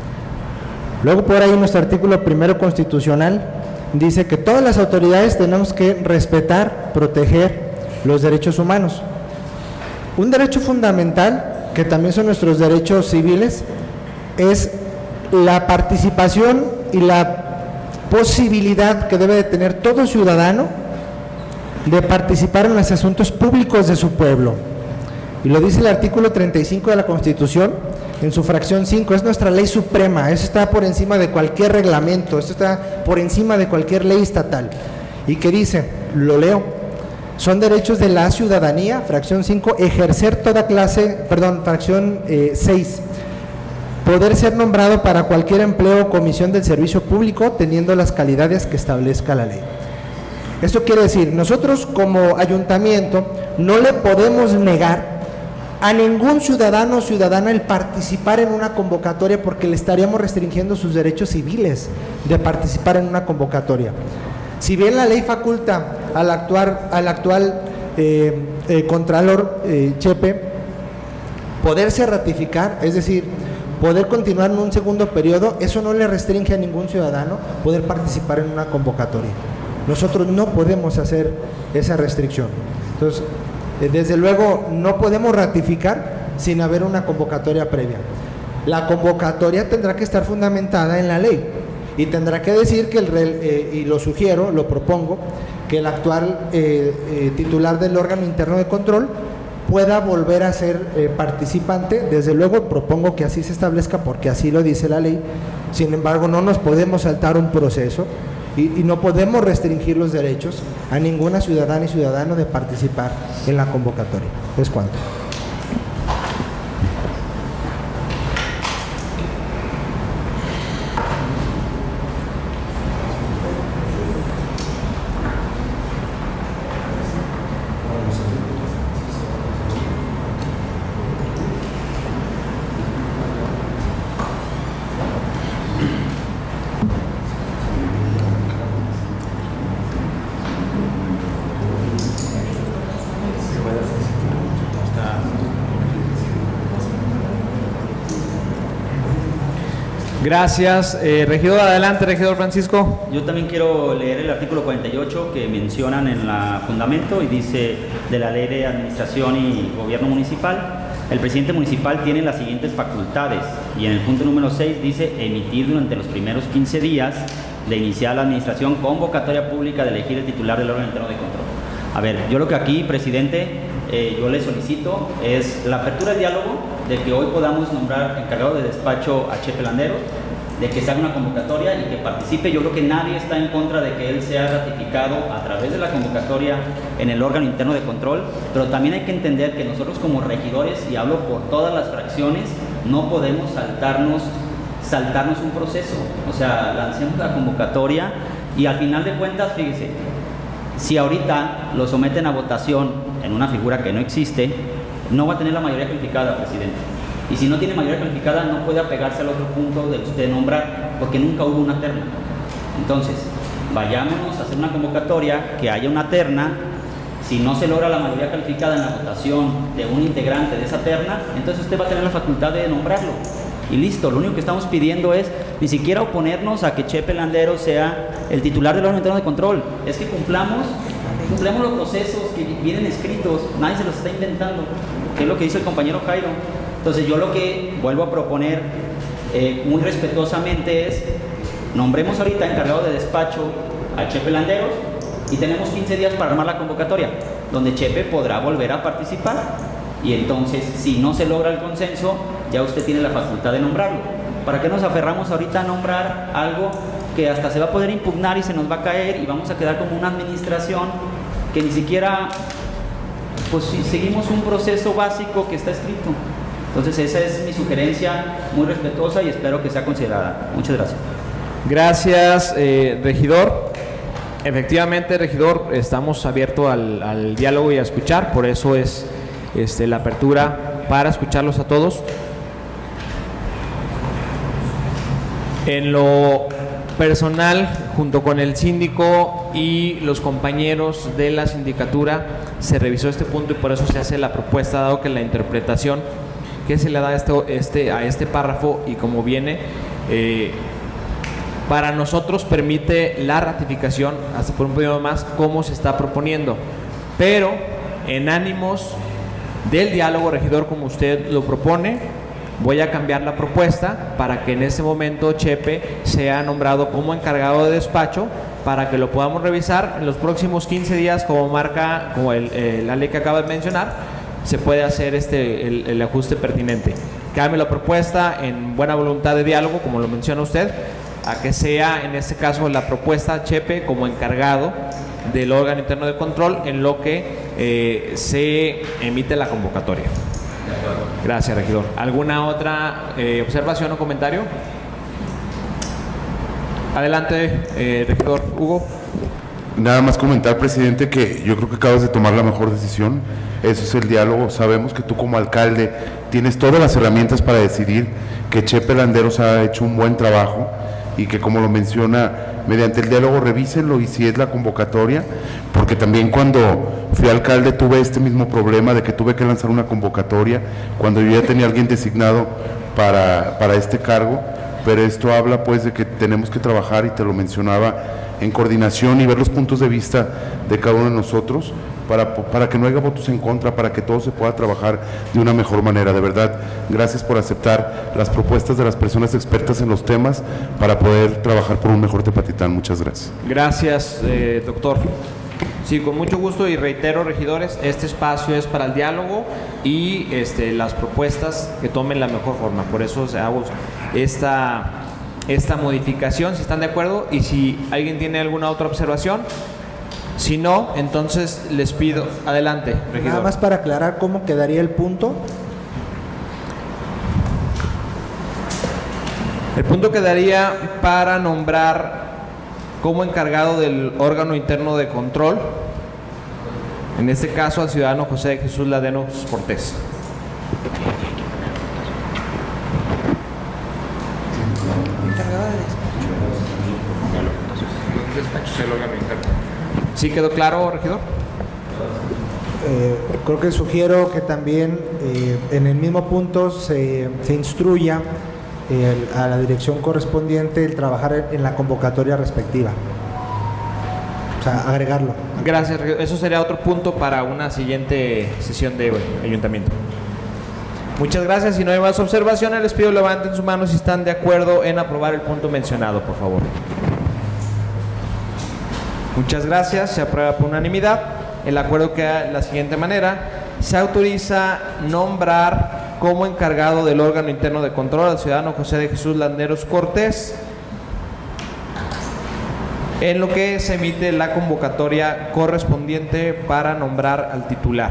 Luego por ahí nuestro artículo primero constitucional dice que todas las autoridades tenemos que respetar, proteger los derechos humanos. Un derecho fundamental, que también son nuestros derechos civiles, es la participación y la posibilidad que debe de tener todo ciudadano de participar en los asuntos públicos de su pueblo. Y lo dice el artículo 35 de la Constitución, en su fracción 5, es nuestra ley suprema, eso está por encima de cualquier reglamento, eso está por encima de cualquier ley estatal. Y que dice, lo leo, son derechos de la ciudadanía, fracción 5, ejercer toda clase, fracción 6, poder ser nombrado para cualquier empleo o comisión del servicio público teniendo las calidades que establezca la ley. Esto quiere decir, nosotros como ayuntamiento no le podemos negar a ningún ciudadano o ciudadana el participar en una convocatoria, porque le estaríamos restringiendo sus derechos civiles de participar en una convocatoria. Si bien la ley faculta al actual contralor Chepe poderse ratificar, es decir, poder continuar en un segundo periodo, eso no le restringe a ningún ciudadano poder participar en una convocatoria. Nosotros no podemos hacer esa restricción. Entonces, desde luego no podemos ratificar sin haber una convocatoria previa. La convocatoria tendrá que estar fundamentada en la ley y tendrá que decir que y lo sugiero, lo propongo, que el actual titular del órgano interno de control pueda volver a ser participante. Desde luego propongo que así se establezca porque así lo dice la ley. Sin embargo, no nos podemos saltar un proceso y no podemos restringir los derechos a ninguna ciudadana y ciudadano de participar en la convocatoria. Es cuanto. Gracias. Regidor, adelante, regidor Francisco. Yo también quiero leer el artículo 48 que mencionan en la fundamento y dice de la Ley de Administración y Gobierno Municipal. El presidente municipal tiene las siguientes facultades y en el punto número 6 dice emitir durante los primeros 15 días de iniciar la administración convocatoria pública de elegir el titular del órgano interno de control. A ver, yo lo que aquí, presidente, yo le solicito es la apertura del diálogo, de que hoy podamos nombrar encargado de despacho a Chepe Landeros, de que se haga una convocatoria y que participe. Yo creo que nadie está en contra de que él sea ratificado a través de la convocatoria en el órgano interno de control, pero también hay que entender que nosotros como regidores, y hablo por todas las fracciones, no podemos saltarnos un proceso. O sea, lancemos la convocatoria y al final de cuentas, fíjese, si ahorita lo someten a votación en una figura que no existe, no va a tener la mayoría calificada, presidente. Y si no tiene mayoría calificada, no puede apegarse al otro punto de usted nombrar, porque nunca hubo una terna. Entonces, vayámonos a hacer una convocatoria, que haya una terna. Si no se logra la mayoría calificada en la votación de un integrante de esa terna, entonces usted va a tener la facultad de nombrarlo. Y listo, lo único que estamos pidiendo es ni siquiera oponernos a que Chepe Landeros sea el titular del órgano interno de control. Es que cumplamos los procesos que vienen escritos, nadie se los está inventando, que es lo que dice el compañero Jairo. Entonces yo lo que vuelvo a proponer muy respetuosamente es nombremos ahorita encargado de despacho a Chepe Landeros y tenemos 15 días para armar la convocatoria, donde Chepe podrá volver a participar y entonces si no se logra el consenso, ya usted tiene la facultad de nombrarlo. ¿Para qué nos aferramos ahorita a nombrar algo que hasta se va a poder impugnar y se nos va a caer y vamos a quedar como una administración que ni siquiera, pues seguimos un proceso básico que está escrito. Entonces esa es mi sugerencia, muy respetuosa, y espero que sea considerada. Muchas gracias. Gracias, regidor. Efectivamente, regidor, estamos abiertos al diálogo y a escuchar, por eso es la apertura para escucharlos a todos. En lo personal, junto con el síndico y los compañeros de la sindicatura, se revisó este punto y por eso se hace la propuesta, dado que la interpretación que se le da a este párrafo y como viene, para nosotros permite la ratificación hasta por un periodo más como se está proponiendo, pero en ánimos del diálogo, regidor, como usted lo propone, voy a cambiar la propuesta para que en ese momento Chepe sea nombrado como encargado de despacho para que lo podamos revisar en los próximos 15 días, como marca la ley que acaba de mencionar. Se puede hacer el ajuste pertinente. Cambie la propuesta en buena voluntad de diálogo, como lo menciona usted, a que sea en este caso la propuesta Chepe como encargado del órgano interno de control en lo que se emite la convocatoria. Gracias, regidor. ¿Alguna otra observación o comentario? Adelante, regidor Hugo. Nada más comentar, presidente, que yo creo que acabas de tomar la mejor decisión. Eso es el diálogo. Sabemos que tú como alcalde tienes todas las herramientas para decidir, que Chepe Landeros ha hecho un buen trabajo y que, como lo menciona, mediante el diálogo revísenlo, y si es la convocatoria, porque también cuando fui alcalde tuve este mismo problema de que tuve que lanzar una convocatoria cuando yo ya tenía alguien designado para este cargo, pero esto habla pues de que tenemos que trabajar, y te lo mencionaba, en coordinación y ver los puntos de vista de cada uno de nosotros para que no haya votos en contra, para que todo se pueda trabajar de una mejor manera. De verdad, gracias por aceptar las propuestas de las personas expertas en los temas para poder trabajar por un mejor Tepatitlán. Muchas gracias. Gracias, doctor. Sí, con mucho gusto, y reitero, regidores, este espacio es para el diálogo y las propuestas que tomen la mejor forma. Por eso hago esta modificación, si están de acuerdo, y si alguien tiene alguna otra observación. Si no, entonces les pido, adelante, regidor. Nada más para aclarar cómo quedaría el punto. El punto quedaría para nombrar como encargado del órgano interno de control, en este caso al ciudadano José de Jesús Landeros Cortés. ¿Sí quedó claro, regidor? Creo que sugiero que también en el mismo punto se instruya a la dirección correspondiente el trabajar en la convocatoria respectiva. O sea, agregarlo. Gracias, regidor. Eso sería otro punto para una siguiente sesión de ayuntamiento. Muchas gracias. Si no hay más observaciones, les pido levanten su mano si están de acuerdo en aprobar el punto mencionado, por favor. Muchas gracias. Se aprueba por unanimidad. El acuerdo queda de la siguiente manera: se autoriza nombrar como encargado del órgano interno de control al ciudadano José de Jesús Landeros Cortés, en lo que se emite la convocatoria correspondiente para nombrar al titular.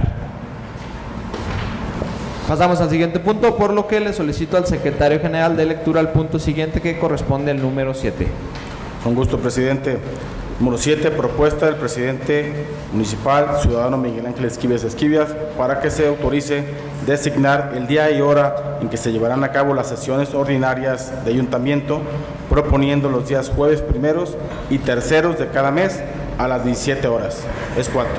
Pasamos al siguiente punto, por lo que le solicito al secretario general de lectura al punto siguiente, que corresponde al número 7. Con gusto, presidente. Número 7, propuesta del presidente municipal, ciudadano Miguel Ángel Esquivias, para que se autorice designar el día y hora en que se llevarán a cabo las sesiones ordinarias de ayuntamiento, proponiendo los días jueves primeros y terceros de cada mes a las 17 horas. Es cuanto.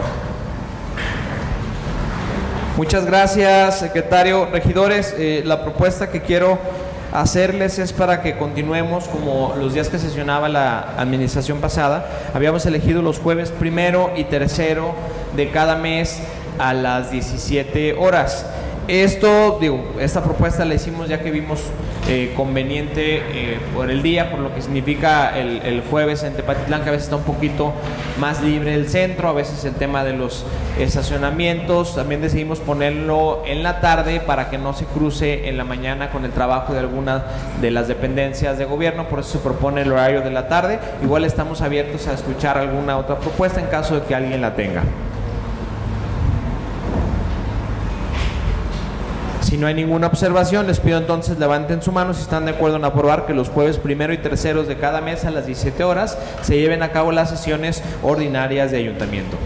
Muchas gracias, secretario. Regidores, la propuesta que quiero hacerles es para que continuemos como los días que sesionaba la administración pasada. Habíamos elegido los jueves primero y tercero de cada mes a las 17 horas. Esta propuesta la hicimos ya que vimos conveniente por el día, por lo que significa el jueves en Tepatitlán, que a veces está un poquito más libre el centro, a veces el tema de los estacionamientos. También decidimos ponerlo en la tarde para que no se cruce en la mañana con el trabajo de alguna de las dependencias de gobierno, por eso se propone el horario de la tarde. Igual estamos abiertos a escuchar alguna otra propuesta en caso de que alguien la tenga. Si no hay ninguna observación, les pido entonces levanten su mano si están de acuerdo en aprobar que los jueves primero y terceros de cada mes a las 17 horas se lleven a cabo las sesiones ordinarias de ayuntamiento.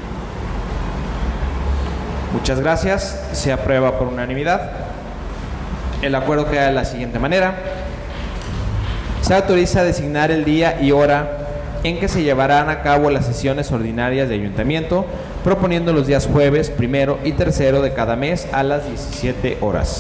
Muchas gracias. Se aprueba por unanimidad. El acuerdo queda de la siguiente manera. Se autoriza a designar el día y hora en que se llevarán a cabo las sesiones ordinarias de ayuntamiento, proponiendo los días jueves, primero y tercero de cada mes a las 17 horas.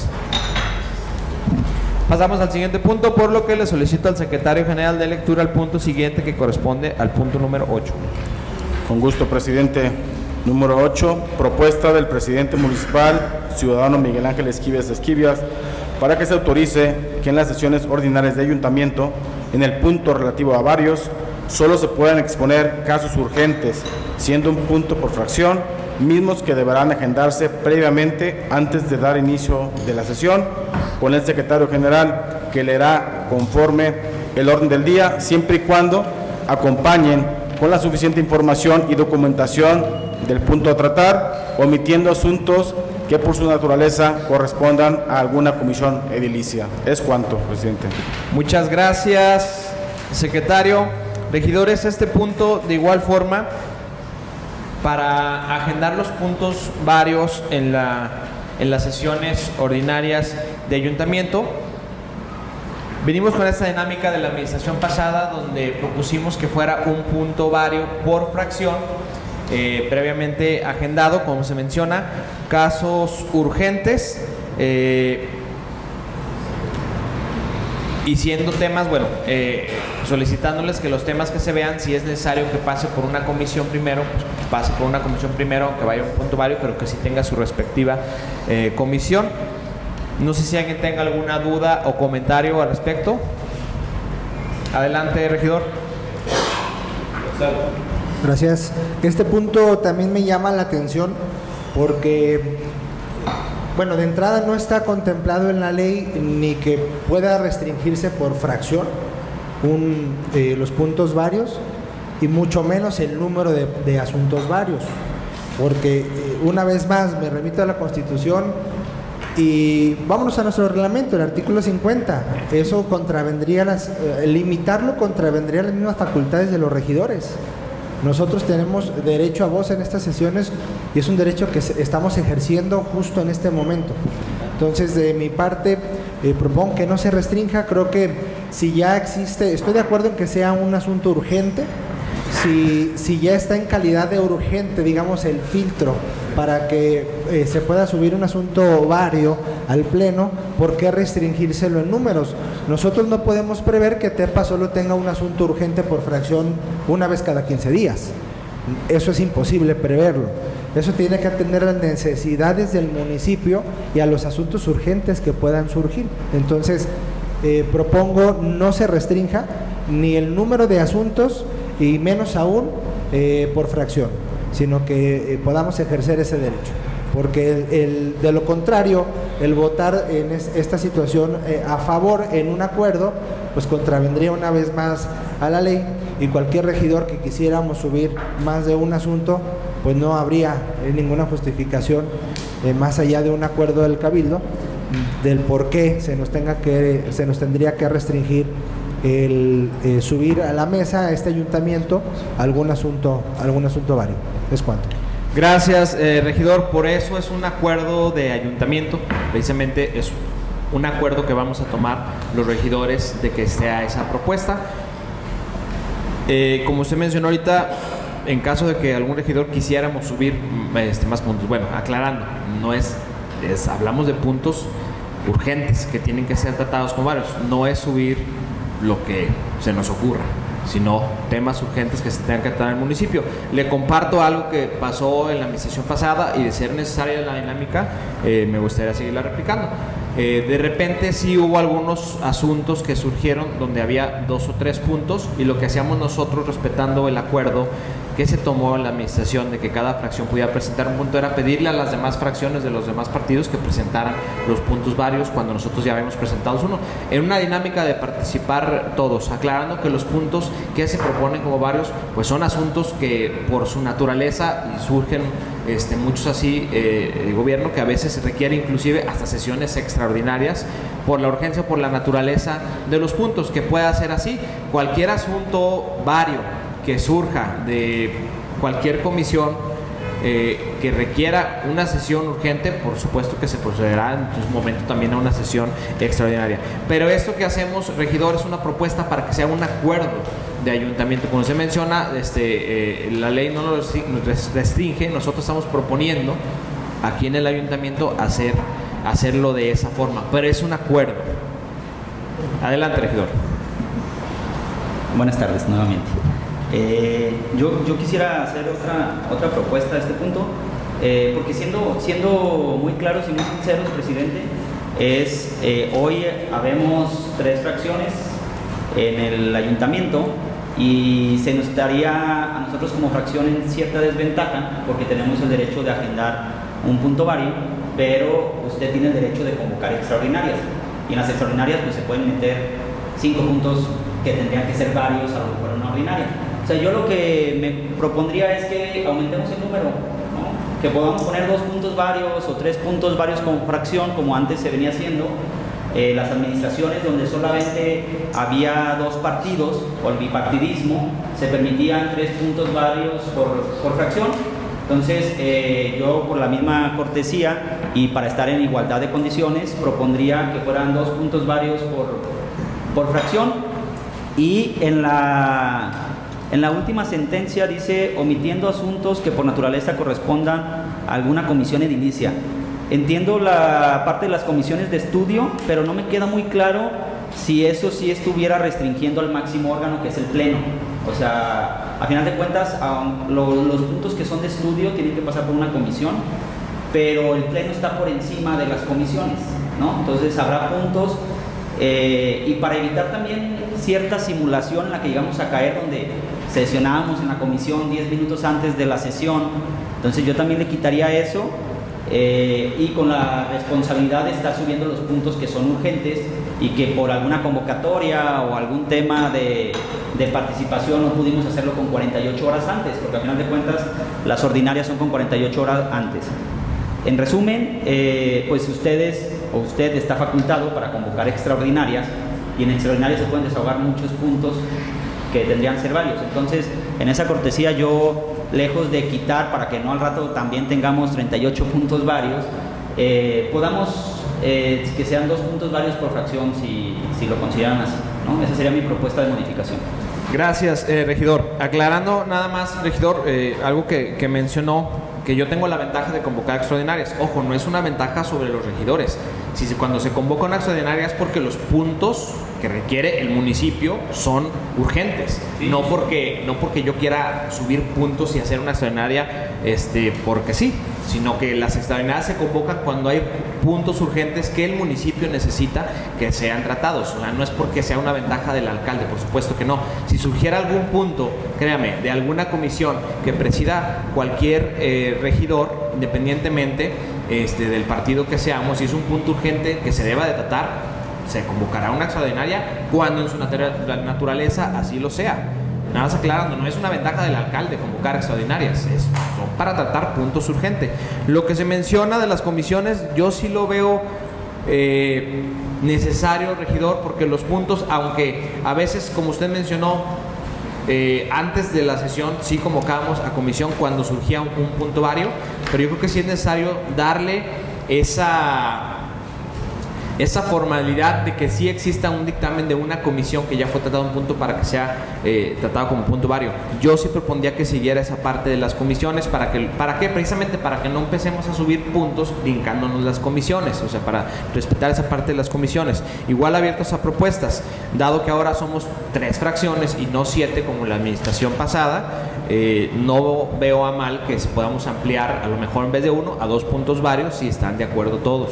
Pasamos al siguiente punto, por lo que le solicito al secretario general de lectura el punto siguiente, que corresponde al punto número 8. Con gusto, presidente. Número 8, propuesta del presidente municipal, ciudadano Miguel Ángel Esquivias Esquivias, para que se autorice que en las sesiones ordinarias de ayuntamiento, en el punto relativo a varios, solo se puedan exponer casos urgentes, siendo un punto por fracción, mismos que deberán agendarse previamente antes de dar inicio de la sesión, con el secretario general, que leerá conforme el orden del día, siempre y cuando acompañen con la suficiente información y documentación del punto a tratar, omitiendo asuntos que por su naturaleza correspondan a alguna comisión edilicia. Es cuanto, presidente. Muchas gracias, secretario. Regidores, este punto de igual forma, para agendar los puntos varios en las sesiones ordinarias de ayuntamiento, venimos con esta dinámica de la administración pasada, donde propusimos que fuera un punto vario por fracción, previamente agendado, como se menciona, casos urgentes, y siendo temas, bueno, solicitándoles que los temas que se vean, si es necesario que pase por una comisión primero, pues pase por una comisión primero, que vaya a un punto vario, pero que sí tenga su respectiva comisión. No sé si alguien tenga alguna duda o comentario al respecto. Adelante, regidor. Gracias. Este punto también me llama la atención porque, bueno, de entrada no está contemplado en la ley ni que pueda restringirse por fracción los puntos varios, y mucho menos el número de asuntos varios, porque una vez más me remito a la Constitución y vámonos a nuestro reglamento, el artículo 50. Eso contravendría limitarlo contravendría las mismas facultades de los regidores. Nosotros tenemos derecho a voz en estas sesiones y es un derecho que estamos ejerciendo justo en este momento. Entonces, de mi parte, propongo que no se restrinja. Creo que si ya existe, estoy de acuerdo en que sea un asunto urgente. Si ya está en calidad de urgente, digamos, el filtro para que se pueda subir un asunto vario al pleno, ¿por qué restringírselo en números? Nosotros no podemos prever que TEPA solo tenga un asunto urgente por fracción una vez cada 15 días. Eso es imposible preverlo. Eso tiene que atender a las necesidades del municipio y a los asuntos urgentes que puedan surgir. Entonces, propongo no se restrinja ni el número de asuntos y menos aún por fracción, sino que podamos ejercer ese derecho, porque de lo contrario, el votar en esta situación a favor en un acuerdo, pues contravendría una vez más a la ley, y cualquier regidor que quisiéramos subir más de un asunto, pues no habría ninguna justificación más allá de un acuerdo del cabildo del por qué se nos tendría que restringir el subir a la mesa a este ayuntamiento algún asunto vario. Es cuanto. Gracias, regidor. Por eso es un acuerdo de ayuntamiento, precisamente es un acuerdo que vamos a tomar los regidores de que sea esa propuesta. Como usted mencionó ahorita, en caso de que algún regidor quisiéramos subir más puntos, bueno, aclarando, hablamos de puntos urgentes que tienen que ser tratados con varios, no es subir lo que se nos ocurra, sino temas urgentes que se tengan que tratar en el municipio. Le comparto algo que pasó en la administración pasada y de ser necesaria la dinámica, me gustaría seguirla replicando. De repente sí hubo algunos asuntos que surgieron donde había 2 o 3 puntos y lo que hacíamos nosotros, respetando el acuerdo que se tomó en la administración de que cada fracción pudiera presentar un punto, era pedirle a las demás fracciones de los demás partidos que presentaran los puntos varios cuando nosotros ya habíamos presentado uno, en una dinámica de participar todos, aclarando que los puntos que se proponen como varios pues son asuntos que por su naturaleza y surgen muchos así el gobierno, que a veces requiere inclusive hasta sesiones extraordinarias por la urgencia o por la naturaleza de los puntos, que pueda ser así. Cualquier asunto vario que surja de cualquier comisión que requiera una sesión urgente, por supuesto que se procederá en su momento también a una sesión extraordinaria. Pero esto que hacemos, regidor, es una propuesta para que sea un acuerdo de ayuntamiento. Como se menciona, la ley no lo restringe, nosotros estamos proponiendo aquí en el ayuntamiento hacerlo de esa forma, pero es un acuerdo. Adelante, regidor. Buenas tardes nuevamente. Yo quisiera hacer otra propuesta a este punto, porque siendo muy claros y muy sinceros, presidente, hoy habemos 3 fracciones en el ayuntamiento y se nos daría a nosotros como fracción en cierta desventaja porque tenemos el derecho de agendar un punto vario, pero usted tiene el derecho de convocar extraordinarias, y en las extraordinarias pues se pueden meter 5 puntos que tendrían que ser varios a lo mejor en una ordinaria. O sea, yo lo que me propondría es que aumentemos el número, ¿no? Que podamos poner 2 puntos varios o 3 puntos varios como fracción, como antes se venía haciendo. Las administraciones donde solamente había 2 partidos o el bipartidismo, se permitían 3 puntos varios por fracción. Entonces, yo por la misma cortesía y para estar en igualdad de condiciones, propondría que fueran 2 puntos varios por fracción. Y en la última sentencia dice, omitiendo asuntos que por naturaleza correspondan a alguna comisión edilicia. Entiendo la parte de las comisiones de estudio, pero no me queda muy claro si eso sí estuviera restringiendo al máximo órgano, que es el pleno. O sea, a final de cuentas, los puntos que son de estudio tienen que pasar por una comisión, pero el pleno está por encima de las comisiones, ¿no? Entonces habrá puntos, y para evitar también cierta simulación en la que llegamos a caer, donde sesionábamos en la comisión 10 minutos antes de la sesión, entonces yo también le quitaría eso. Y con la responsabilidad de estar subiendo los puntos que son urgentes y que por alguna convocatoria o algún tema de participación no pudimos hacerlo con 48 horas antes, porque al final de cuentas las ordinarias son con 48 horas antes. En resumen, pues usted está facultado para convocar extraordinarias, y en extraordinarias se pueden desahogar muchos puntos que tendrían que ser varios. Entonces, en esa cortesía yo, lejos de quitar, para que no al rato también tengamos 38 puntos varios, podamos que sean 2 puntos varios por fracción, si lo consideran así, ¿no? Esa sería mi propuesta de modificación. Gracias, regidor. Aclarando nada más, regidor, algo que mencionó, que yo tengo la ventaja de convocar extraordinarias. Ojo, no es una ventaja sobre los regidores. Cuando se convoca una extraordinaria es porque los puntos que requiere el municipio son urgentes, sí. no porque yo quiera subir puntos y hacer una extraordinaria porque sí, sino que las extraordinarias se convocan cuando hay puntos urgentes que el municipio necesita que sean tratados. O sea, no es porque sea una ventaja del alcalde, por supuesto que no. Si surgiera algún punto, créame, de alguna comisión que presida cualquier regidor, independientemente del partido que seamos, si es un punto urgente que se deba de tratar, se convocará una extraordinaria cuando en su naturaleza así lo sea. Nada más aclarando, no es una ventaja del alcalde convocar extraordinarias, son para tratar puntos urgentes. Lo que se menciona de las comisiones, yo sí lo veo necesario, regidor, porque los puntos, aunque a veces, como usted mencionó, antes de la sesión sí convocábamos a comisión cuando surgía un punto vario, pero yo creo que sí es necesario darle esa formalidad de que sí exista un dictamen de una comisión que ya fue tratado un punto para que sea tratado como punto vario. Yo sí propondría que siguiera esa parte de las comisiones. ¿Para qué? Precisamente para que no empecemos a subir puntos brincándonos las comisiones, o sea, para respetar esa parte de las comisiones. Igual abiertos a propuestas, dado que ahora somos 3 fracciones y no 7 como la administración pasada, no veo a mal que podamos ampliar a lo mejor en vez de 1 a 2 puntos varios si están de acuerdo todos.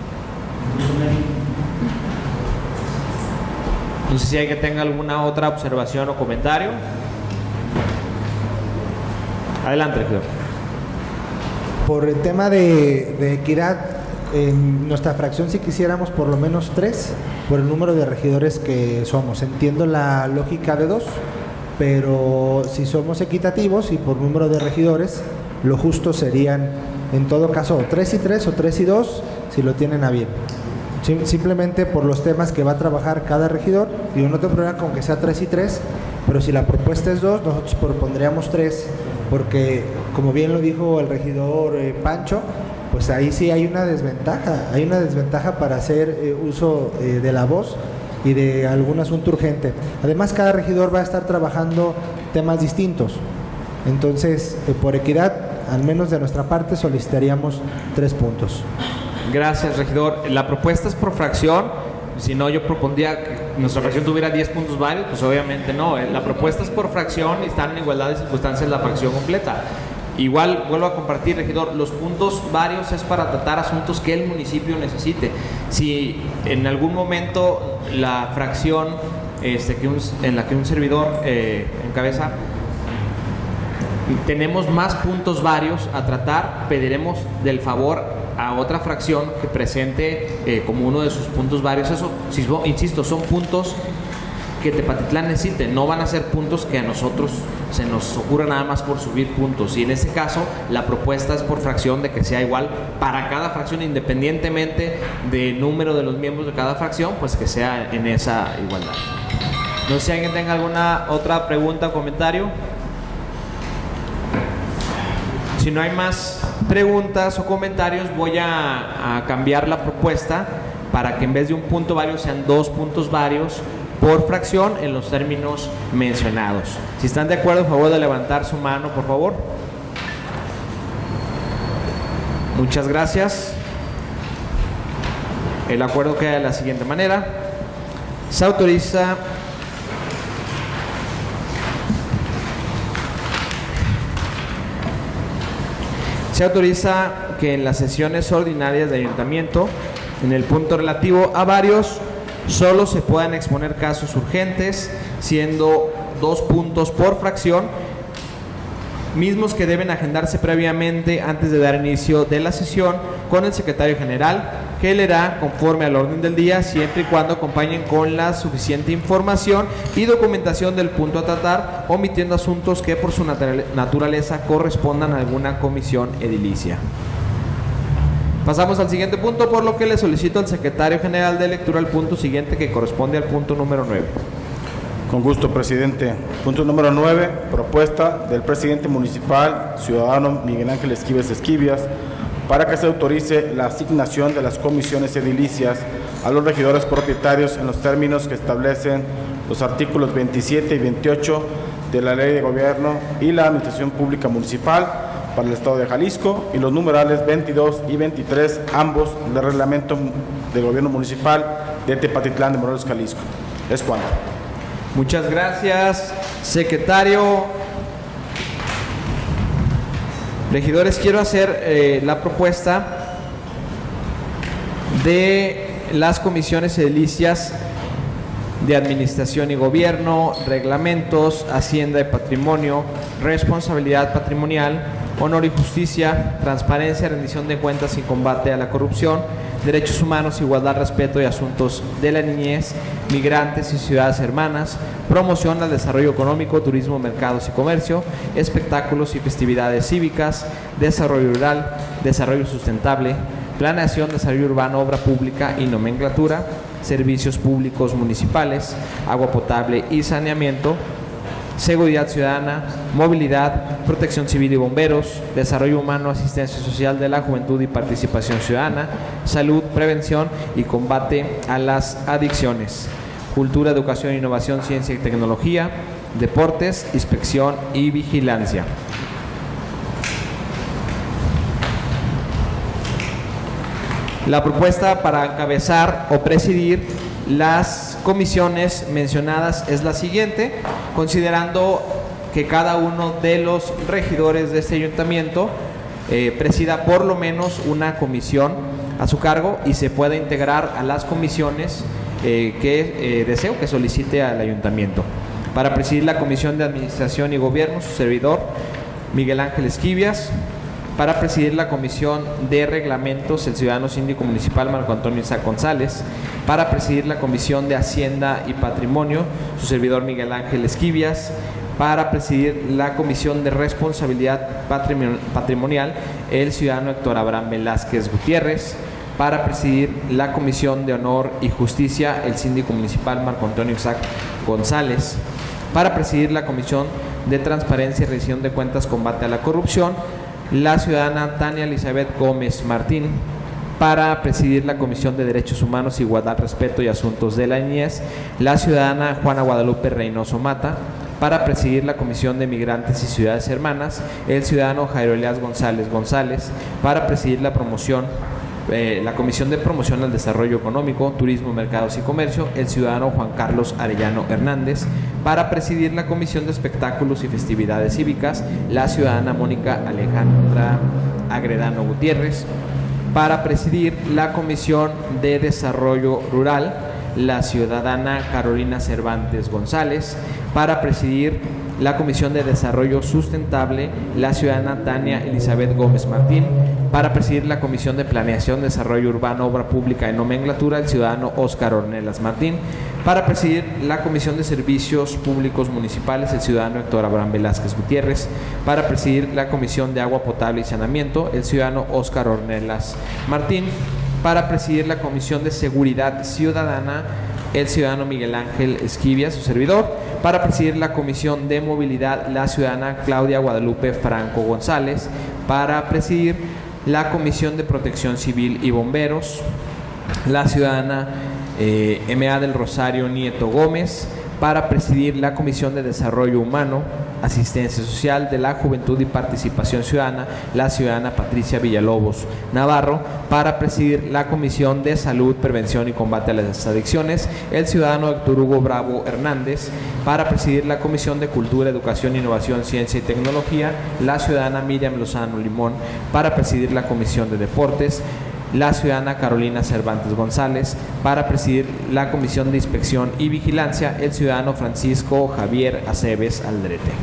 No sé si hay que tenga alguna otra observación o comentario. Adelante, regidor. Por el tema de equidad, en nuestra fracción si quisiéramos por lo menos 3 por el número de regidores que somos. Entiendo la lógica de 2, pero si somos equitativos y por número de regidores, lo justo serían en todo caso 3 y 3 o 3 y 2 si lo tienen a bien. Simplemente por los temas que va a trabajar cada regidor. Digo, no tengo problema con que sea 3 y 3, pero si la propuesta es 2, nosotros propondríamos 3, porque como bien lo dijo el regidor Pancho, pues ahí sí hay una desventaja para hacer uso de la voz y de algún asunto urgente. Además, cada regidor va a estar trabajando temas distintos. Entonces, por equidad, al menos de nuestra parte, solicitaríamos 3 puntos. Gracias, regidor. La propuesta es por fracción. Si no, yo propondría que nuestra fracción tuviera 10 puntos varios, pues obviamente no. La propuesta es por fracción y están en igualdad de circunstancias la fracción completa. Igual, vuelvo a compartir, regidor, los puntos varios es para tratar asuntos que el municipio necesite. Si en algún momento la fracción en la que un servidor encabeza, tenemos más puntos varios a tratar, pediremos del favor a otra fracción que presente como uno de sus puntos varios. Eso, insisto, son puntos que Tepatitlán necesite, no van a ser puntos que a nosotros se nos ocurra nada más por subir puntos. Y en este caso, la propuesta es por fracción, de que sea igual para cada fracción, independientemente del número de los miembros de cada fracción, pues que sea en esa igualdad. No sé si alguien tenga alguna otra pregunta o comentario. Si no hay más preguntas o comentarios, voy a cambiar la propuesta para que en vez de un punto vario sean 2 puntos varios por fracción en los términos mencionados. Si están de acuerdo, por favor de levantar su mano, por favor. Muchas gracias. El acuerdo queda de la siguiente manera. Se autoriza que en las sesiones ordinarias de ayuntamiento, en el punto relativo a varios, solo se puedan exponer casos urgentes, siendo 2 puntos por fracción, mismos que deben agendarse previamente antes de dar inicio de la sesión con el secretario general, que leerá conforme al orden del día, siempre y cuando acompañen con la suficiente información y documentación del punto a tratar, omitiendo asuntos que por su naturaleza correspondan a alguna comisión edilicia. Pasamos al siguiente punto, por lo que le solicito al secretario general de lectura el punto siguiente, que corresponde al punto número 9. Con gusto, presidente. Punto número 9, propuesta del presidente municipal, ciudadano Miguel Ángel Esquivias, para que se autorice la asignación de las comisiones edilicias a los regidores propietarios en los términos que establecen los artículos 27 y 28 de la Ley de Gobierno y la Administración Pública Municipal para el Estado de Jalisco y los numerales 22 y 23, ambos del Reglamento del Gobierno Municipal de Tepatitlán de Morelos, Jalisco. Es cuanto. Muchas gracias, secretario. Regidores, quiero hacer la propuesta de las comisiones edilicias de Administración y Gobierno, Reglamentos, Hacienda y Patrimonio, Responsabilidad Patrimonial, Honor y Justicia, Transparencia, Rendición de Cuentas y Combate a la Corrupción, Derechos Humanos, Igualdad, Respeto y Asuntos de la Niñez, Migrantes y Ciudades Hermanas, Promoción al Desarrollo Económico, Turismo, Mercados y Comercio, Espectáculos y Festividades Cívicas, Desarrollo Rural, Desarrollo Sustentable, Planeación, Desarrollo Urbano, Obra Pública y Nomenclatura, Servicios Públicos Municipales, Agua Potable y Saneamiento, seguridad ciudadana, movilidad, protección civil y bomberos, desarrollo humano, asistencia social de la juventud y participación ciudadana, salud, prevención y combate a las adicciones, cultura, educación, innovación, ciencia y tecnología, deportes, inspección y vigilancia. La propuesta para encabezar o presidir las comisiones mencionadas es la siguiente, considerando que cada uno de los regidores de este ayuntamiento presida por lo menos una comisión a su cargo y se pueda integrar a las comisiones que deseo que solicite al ayuntamiento. Para presidir la Comisión de Administración y Gobierno, su servidor, Miguel Ángel Esquivias. Para presidir la Comisión de Reglamentos, el ciudadano síndico municipal Marco Antonio Isaac González. Para presidir la Comisión de Hacienda y Patrimonio, su servidor Miguel Ángel Esquivias. Para presidir la Comisión de Responsabilidad Patrimonial, el ciudadano Héctor Abraham Velázquez Gutiérrez. Para presidir la Comisión de Honor y Justicia, el síndico municipal Marco Antonio Isaac González. Para presidir la Comisión de Transparencia y Rendición de Cuentas, Combate a la Corrupción, la ciudadana Tania Elizabeth Gómez Martín. Para presidir la Comisión de Derechos Humanos, Igualdad, Respeto y Asuntos de la Niñez, la ciudadana Juana Guadalupe Reynoso Mata. Para presidir la Comisión de Migrantes y Ciudades Hermanas, el ciudadano Jairo Elías González González. Para presidir la Comisión de Promoción al Desarrollo Económico, Turismo, Mercados y Comercio, el ciudadano Juan Carlos Arellano Hernández. Para presidir la Comisión de Espectáculos y Festividades Cívicas, la ciudadana Mónica Alejandra Agredano Gutiérrez. Para presidir la Comisión de Desarrollo Rural, la ciudadana Carolina Cervantes González. Para presidir la Comisión de Desarrollo Sustentable, la ciudadana Tania Elizabeth Gómez Martín. Para presidir la Comisión de Planeación, Desarrollo Urbano, Obra Pública y Nomenclatura, el ciudadano Óscar Ornelas Martín. Para presidir la Comisión de Servicios Públicos Municipales, el ciudadano Héctor Abraham Velázquez Gutiérrez. Para presidir la Comisión de Agua Potable y Saneamiento, el ciudadano Óscar Ornelas Martín. Para presidir la Comisión de Seguridad Ciudadana, el ciudadano Miguel Ángel Esquivias, su servidor. Para presidir la Comisión de Movilidad, la ciudadana Claudia Guadalupe Franco González. Para presidir la Comisión de Protección Civil y Bomberos, la ciudadana M.A. del Rosario Nieto Gómez. Para presidir la Comisión de Desarrollo Humano, Asistencia Social de la Juventud y Participación Ciudadana, la ciudadana Patricia Villalobos Navarro. Para presidir la Comisión de Salud, Prevención y Combate a las Adicciones, el ciudadano Héctor Hugo Bravo Hernández. Para presidir la Comisión de Cultura, Educación, Innovación, Ciencia y Tecnología, la ciudadana Miriam Lozano Limón. Para presidir la Comisión de Deportes, la ciudadana Carolina Cervantes González. Para presidir la Comisión de Inspección y Vigilancia, el ciudadano Francisco Javier Aceves Aldrete.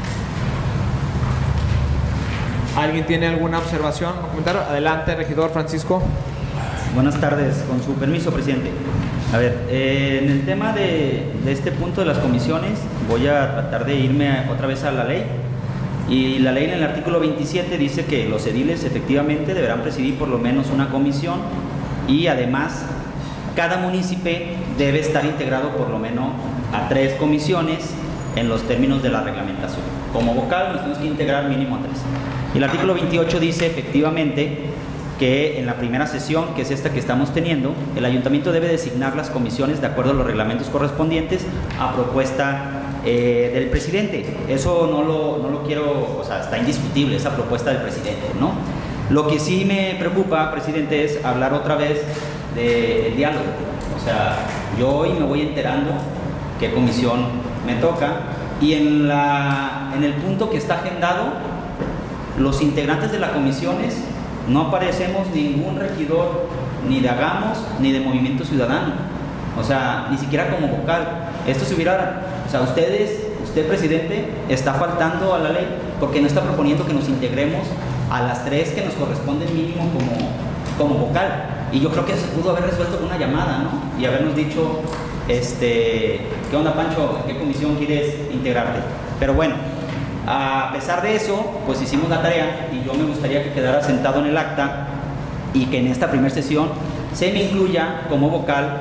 ¿Alguien tiene alguna observación o comentario? Adelante, regidor Francisco. Buenas tardes, con su permiso, presidente. A ver, en el tema de este punto de las comisiones, voy a tratar de irme otra vez a la ley. Y la ley en el artículo 27 dice que los ediles efectivamente deberán presidir por lo menos una comisión y además cada municipio debe estar integrado por lo menos a 3 comisiones en los términos de la reglamentación. Como vocal nos tenemos que integrar mínimo a 3. Y el artículo 28 dice efectivamente que en la primera sesión, que es esta que estamos teniendo, el ayuntamiento debe designar las comisiones de acuerdo a los reglamentos correspondientes a propuesta del presidente. Eso no lo quiero, o sea, está indiscutible esa propuesta del presidente, ¿no? Lo que sí me preocupa, presidente, es hablar otra vez del diálogo. O sea, yo hoy me voy enterando qué comisión me toca y en el punto que está agendado, los integrantes de las comisiones no aparecemos ningún regidor ni de Hagamos ni de Movimiento Ciudadano. O sea, ni siquiera como vocal. Esto se hubiera... O sea, usted, presidente, está faltando a la ley porque no está proponiendo que nos integremos a las 3 que nos corresponden mínimo como vocal. Y yo creo que se pudo haber resuelto con una llamada, ¿no? Y habernos dicho, ¿qué onda, Pancho? ¿En qué comisión quieres integrarte? Pero bueno, a pesar de eso, pues hicimos la tarea y yo me gustaría que quedara sentado en el acta y que en esta primera sesión se me incluya como vocal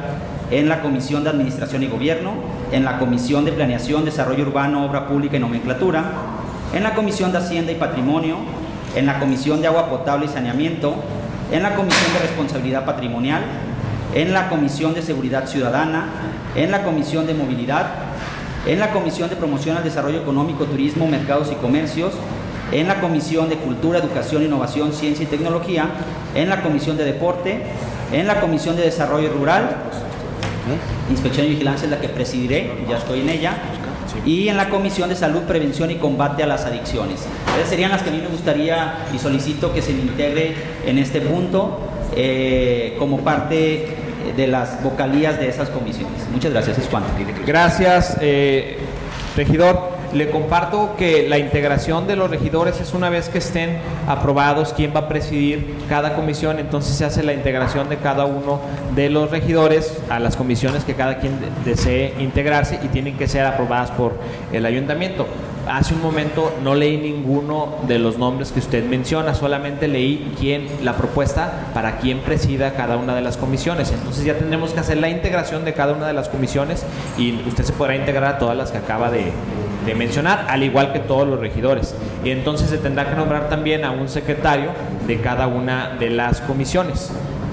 en la Comisión de Administración y Gobierno, en la Comisión de Planeación, Desarrollo Urbano, Obra Pública y Nomenclatura, en la Comisión de Hacienda y Patrimonio, en la Comisión de Agua Potable y Saneamiento, en la Comisión de Responsabilidad Patrimonial, en la Comisión de Seguridad Ciudadana, en la Comisión de Movilidad, en la Comisión de Promoción al Desarrollo Económico, Turismo, Mercados y Comercios, en la Comisión de Cultura, Educación, Innovación, Ciencia y Tecnología, en la Comisión de Deporte, en la Comisión de Desarrollo Rural, Inspección y Vigilancia es la que presidiré, ya estoy en ella, y en la Comisión de Salud, Prevención y Combate a las Adicciones. Esas serían las que a mí me gustaría y solicito que se me integre en este punto como parte de las vocalías de esas comisiones. Muchas gracias, es cuanto. Gracias, regidor. Le comparto que la integración de los regidores es una vez que estén aprobados quién va a presidir cada comisión, entonces se hace la integración de cada uno de los regidores a las comisiones que cada quien desee integrarse y tienen que ser aprobadas por el ayuntamiento. Hace un momento no leí ninguno de los nombres que usted menciona, solamente leí la propuesta para quién presida cada una de las comisiones. Entonces ya tendremos que hacer la integración de cada una de las comisiones y usted se podrá integrar a todas las que acaba de mencionar, al igual que todos los regidores. Y entonces se tendrá que nombrar también a un secretario de cada una de las comisiones.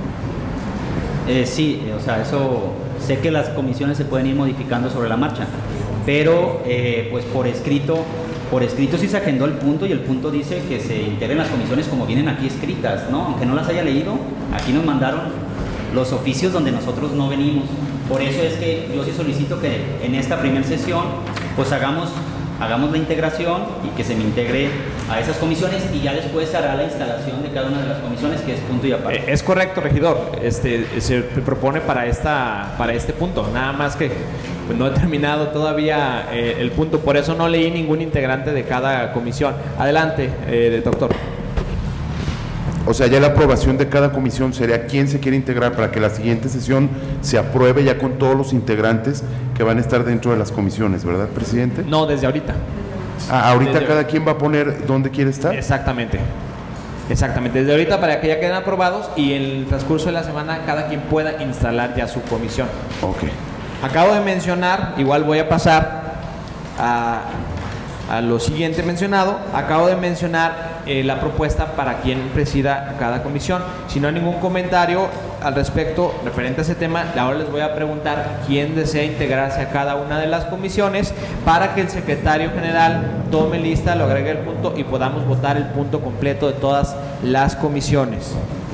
Sí, o sea, eso, sé que las comisiones se pueden ir modificando sobre la marcha, pero pues por escrito sí se agendó el punto y el punto dice que se integren las comisiones como vienen aquí escritas, ¿no? Aunque no las haya leído, aquí nos mandaron los oficios donde nosotros no venimos. Por eso es que yo sí solicito que en esta primera sesión pues hagamos la integración y que se me integre a esas comisiones y ya después se hará la instalación de cada una de las comisiones, que es punto y aparte. Es correcto, regidor. Se propone para este punto, nada más que pues, no he terminado todavía el punto, por eso no leí ningún integrante de cada comisión. Adelante, doctor. O sea, ya la aprobación de cada comisión sería quién se quiere integrar para que la siguiente sesión se apruebe ya con todos los integrantes que van a estar dentro de las comisiones, ¿verdad, presidente? No, desde ahorita. Ahorita Desde cada quien va a poner dónde quiere estar. Exactamente. Desde ahorita para que ya queden aprobados y en el transcurso de la semana cada quien pueda instalar ya su comisión. Ok. Acabo de mencionar, igual voy a pasar a lo siguiente mencionado. Acabo de mencionar la propuesta para quien presida cada comisión. Si no hay ningún comentario al respecto referente a ese tema, ahora les voy a preguntar quién desea integrarse a cada una de las comisiones para que el secretario general tome lista, lo agregue el punto y podamos votar el punto completo de todas las comisiones.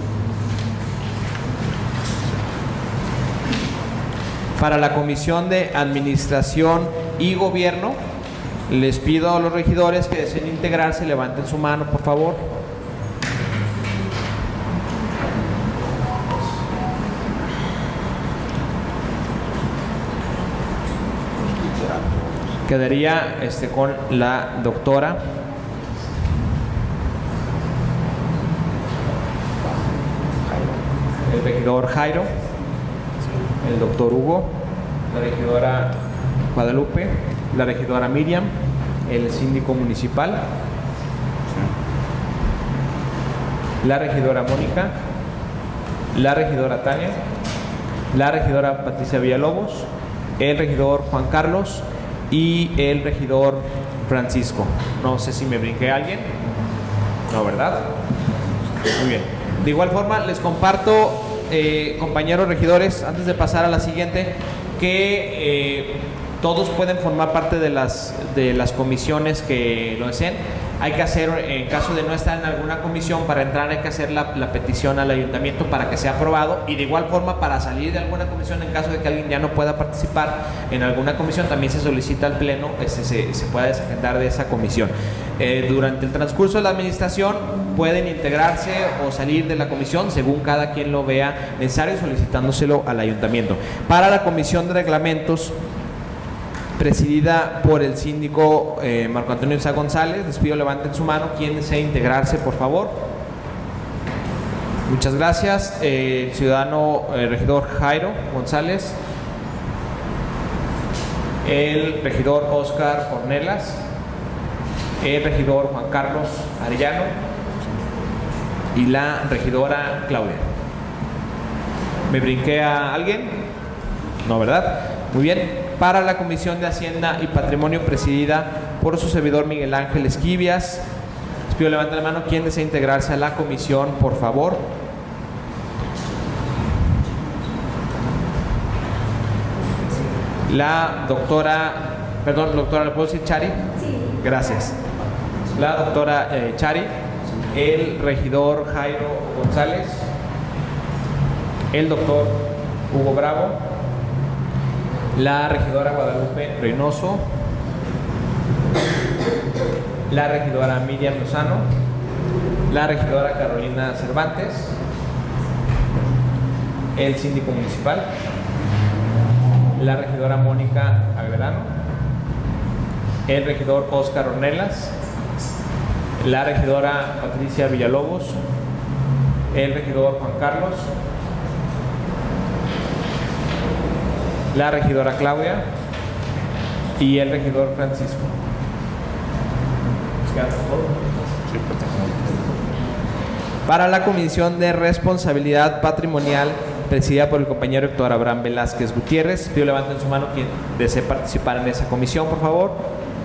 Para la Comisión de Administración y Gobierno, les pido a los regidores que deseen integrarse, levanten su mano, por favor. Quedaría con la doctora el regidor Jairo, el doctor Hugo, la regidora Guadalupe, la regidora Miriam, el síndico municipal, la regidora Mónica, la regidora Tania, la regidora Patricia Villalobos, el regidor Juan Carlos y el regidor Francisco. No sé si me brinqué a alguien. No, ¿verdad? Muy bien. De igual forma, les comparto, compañeros regidores, antes de pasar a la siguiente, que todos pueden formar parte de las comisiones que lo deseen. Hay que hacer, en caso de no estar en alguna comisión, para entrar hay que hacer la petición al ayuntamiento para que sea aprobado, y de igual forma para salir de alguna comisión, en caso de que alguien ya no pueda participar en alguna comisión, también se solicita al pleno se pueda desagendar de esa comisión. Durante el transcurso de la administración pueden integrarse o salir de la comisión según cada quien lo vea necesario, solicitándoselo al ayuntamiento. Para la Comisión de Reglamentos, presidida por el síndico Marco Antonio Sá González, les pido levanten su mano. ¿Quién desea integrarse, por favor? Muchas gracias. El ciudadano regidor Jairo González, el regidor Oscar Ornelas, el regidor Juan Carlos Arellano y la regidora Claudia. ¿Me brinqué a alguien? No, ¿verdad? Muy bien. Para la Comisión de Hacienda y Patrimonio, presidida por su servidor Miguel Ángel Esquivias. Les pido levanten la mano. ¿Quién desea integrarse a la comisión, por favor? La doctora, perdón, doctora, ¿le puedo decir Chari? Sí. Gracias. La doctora Chari, el regidor Jairo González, el doctor Hugo Bravo, la regidora Guadalupe Reynoso, la regidora Miriam Lozano, la regidora Carolina Cervantes, el síndico municipal, la regidora Mónica Agredano, el regidor Óscar Ornelas, la regidora Patricia Villalobos, el regidor Juan Carlos, la regidora Claudia y el regidor Francisco. Para la Comisión de Responsabilidad Patrimonial, presidida por el compañero Héctor Abraham Velázquez Gutiérrez, pido levanten su mano quien desee participar en esa comisión, por favor.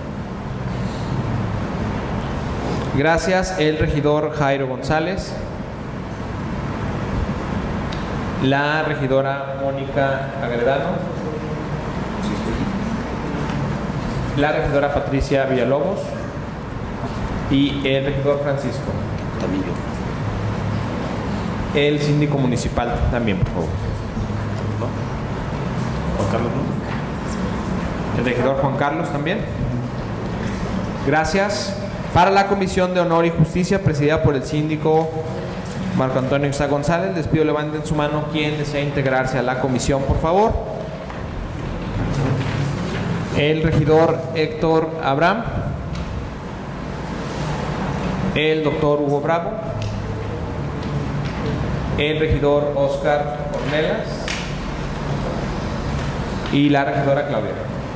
Gracias. El regidor Jairo González, la regidora Mónica Agredano, la regidora Patricia Villalobos y el regidor Francisco. También yo. El síndico municipal también, por favor. Juan Carlos, ¿no? El regidor Juan Carlos también. Gracias. Para la Comisión de Honor y Justicia, presidida por el síndico Marco Antonio Ixá González, les pido levanten su mano quien desea integrarse a la comisión, por favor. El regidor Héctor Abraham, el doctor Hugo Bravo, el regidor Óscar Ornelas y la regidora Claudia.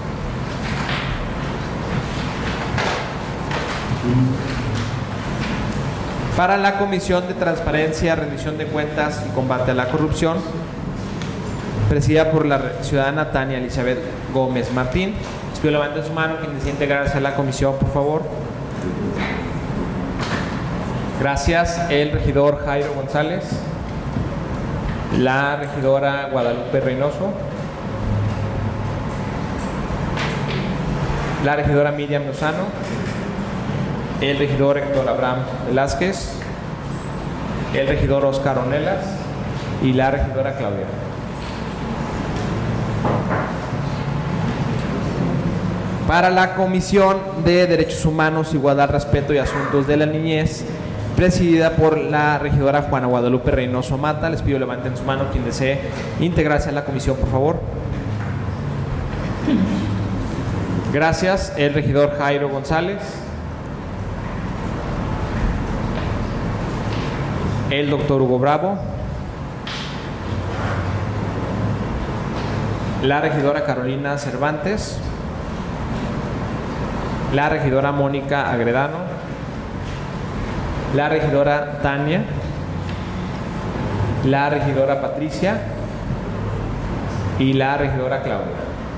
Para la Comisión de Transparencia, Rendición de Cuentas y Combate a la Corrupción, presidida por la ciudadana Tania Elizabeth Gómez Martín, les pido levanten su mano quien desea integrarse a la comisión, por favor. Gracias. El regidor Jairo González, la regidora Guadalupe Reynoso, la regidora Miriam Lozano, el regidor Héctor Abraham Velázquez, el regidor Óscar Ornelas y la regidora Claudia. Para la Comisión de Derechos Humanos, Igualdad, Respeto y Asuntos de la Niñez, presidida por la regidora Juana Guadalupe Reynoso Mata, les pido levanten su mano quien desee integrarse a la comisión, por favor. Gracias. El regidor Jairo González, el doctor Hugo Bravo, la regidora Carolina Cervantes, la regidora Mónica Agredano, la regidora Tania, la regidora Patricia y la regidora Claudia.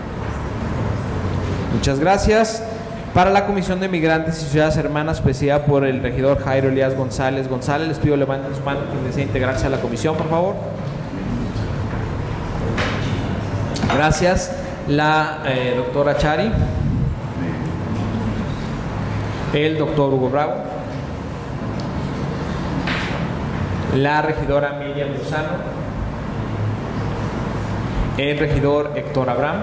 Muchas gracias. Para la Comisión de Migrantes y Ciudades Hermanas, presidida por el regidor Jairo Elías González, les pido levanten su mano quien desea integrarse a la comisión, por favor. Gracias. La doctora Chari, el doctor Hugo Bravo, la regidora Miriam Lozano, el regidor Héctor Abraham,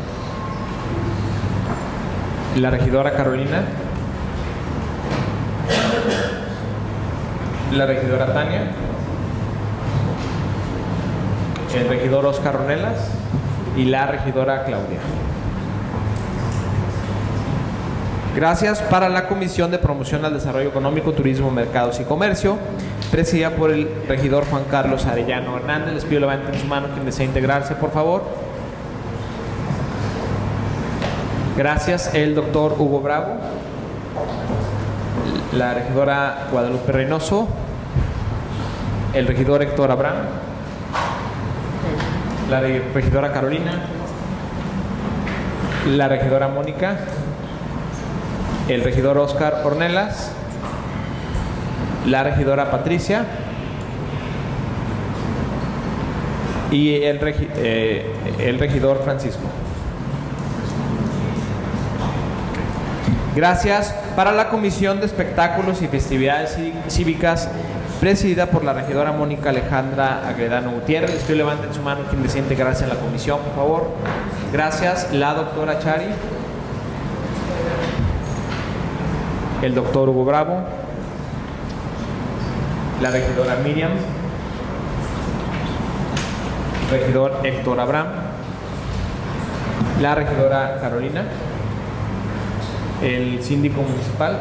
la regidora Carolina, la regidora Tania, el regidor Óscar Ornelas y la regidora Claudia. Gracias. Para la Comisión de Promoción al Desarrollo Económico, Turismo, Mercados y Comercio, presidida por el regidor Juan Carlos Arellano Hernández, les pido levanten su mano quien desea integrarse, por favor. Gracias. El doctor Hugo Bravo, la regidora Guadalupe Reynoso, el regidor Héctor Abraham, la regidora Carolina, la regidora Mónica, el regidor Oscar Ornelas, la regidora Patricia y el regidor Francisco. Gracias. Para la Comisión de Espectáculos y Festividades Cívicas, presidida por la regidora Mónica Alejandra Agredano Gutiérrez, les pido levanten su mano quien desea integrarse en la comisión, por favor. Gracias. La doctora Chari, el doctor Hugo Bravo, la regidora Miriam, regidor Héctor Abraham, la regidora Carolina, el síndico municipal,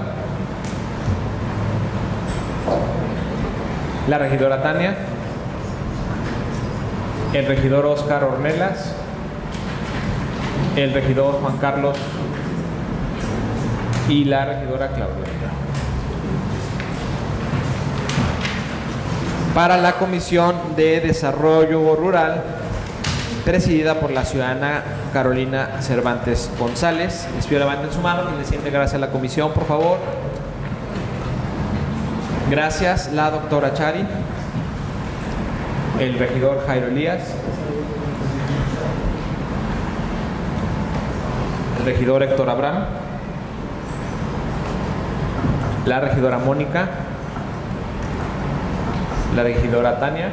la regidora Tania, el regidor Oscar Ornelas, el regidor Juan Carlos y la regidora Claudia. Para la Comisión de Desarrollo Rural, presidida por la ciudadana Carolina Cervantes González, les pido levanten su mano y les integrarse a la comisión, por favor. Gracias. La doctora Chari, el regidor Jairo Elías, el regidor Héctor Abraham, la regidora Mónica, la regidora Tania,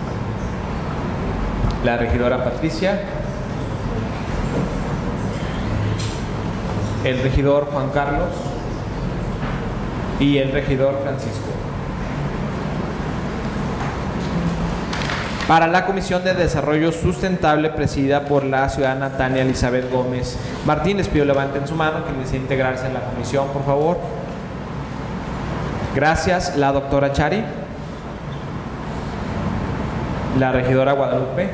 la regidora Patricia, el regidor Juan Carlos y el regidor Francisco. Para la Comisión de Desarrollo Sustentable, presidida por la ciudadana Tania Elizabeth Gómez Martín, les pido levanten su mano quien desea integrarse en la comisión, por favor. Gracias. La doctora Chari, la regidora Guadalupe,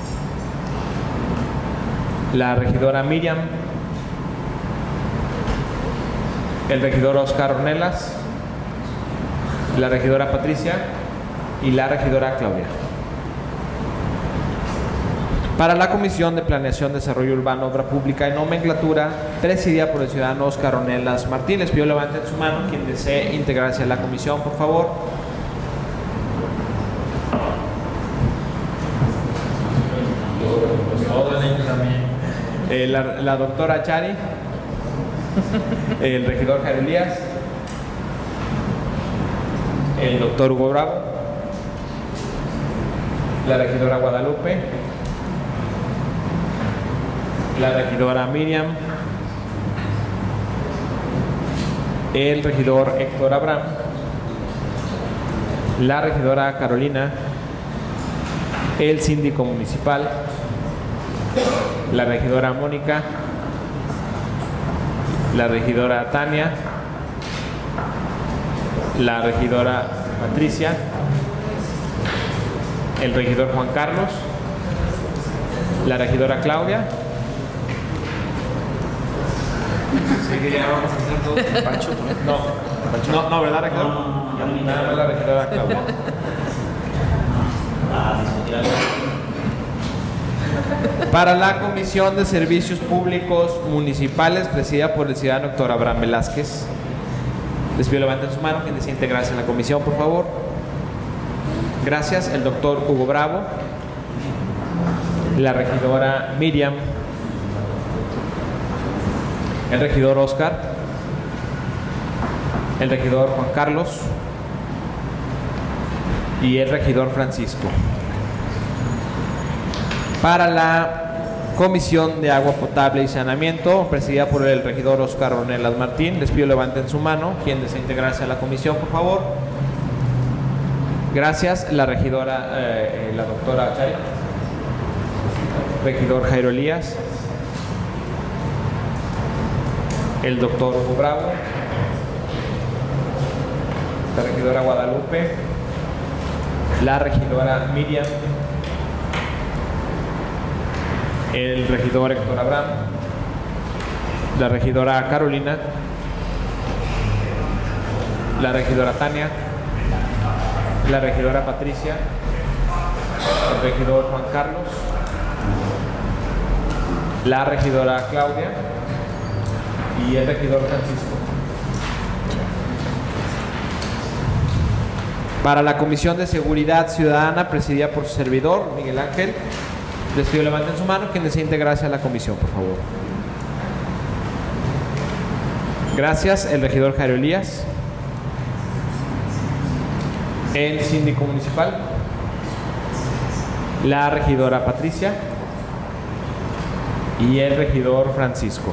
la regidora Miriam, el regidor Oscar Ornelas, la regidora Patricia y la regidora Claudia. Para la Comisión de Planeación, Desarrollo Urbano, Obra Pública y Nomenclatura, presidida por el ciudadano Oscar Ornelas Martín, les pido levanten su mano quien desee integrarse a la comisión, por favor. La doctora Chari, el regidor Jairo Elías, el doctor Hugo Bravo, la regidora Guadalupe, la regidora Miriam, el regidor Héctor Abraham, la regidora Carolina, el síndico municipal, la regidora Mónica, la regidora Tania, la regidora Patricia, el regidor Juan Carlos, la regidora Claudia. Sí, que ya vamos a hacer todo. Pancho, no, ¿verdad, regidor? No, la regidora Claudia. Para la Comisión de Servicios Públicos Municipales, presidida por el ciudadano Héctor Abraham Velázquez, les pido levanten su mano quien desea integrarse en la comisión, por favor. Gracias. El doctor Hugo Bravo, la regidora Miriam, el regidor Oscar, el regidor Juan Carlos y el regidor Francisco. Para la Comisión de Agua Potable y Saneamiento, presidida por el regidor Oscar Ornelas Martín, les pido levanten su mano quien desea integrarse a la comisión, por favor. Gracias. La regidora, la doctora Chay, regidor Jairo Elías, el doctor Hugo Bravo, la regidora Guadalupe, la regidora Miriam, el regidor Héctor Abraham, la regidora Carolina, la regidora Tania, la regidora Patricia, el regidor Juan Carlos la regidora Claudia y el regidor Francisco. Para la Comisión de Seguridad Ciudadana, presidida por su servidor, Miguel Ángel, les pido levanten su mano quien desea integrarse a la comisión, por favor. Gracias. El regidor Jairo Elías. El síndico municipal. La regidora Patricia. Y el regidor Francisco.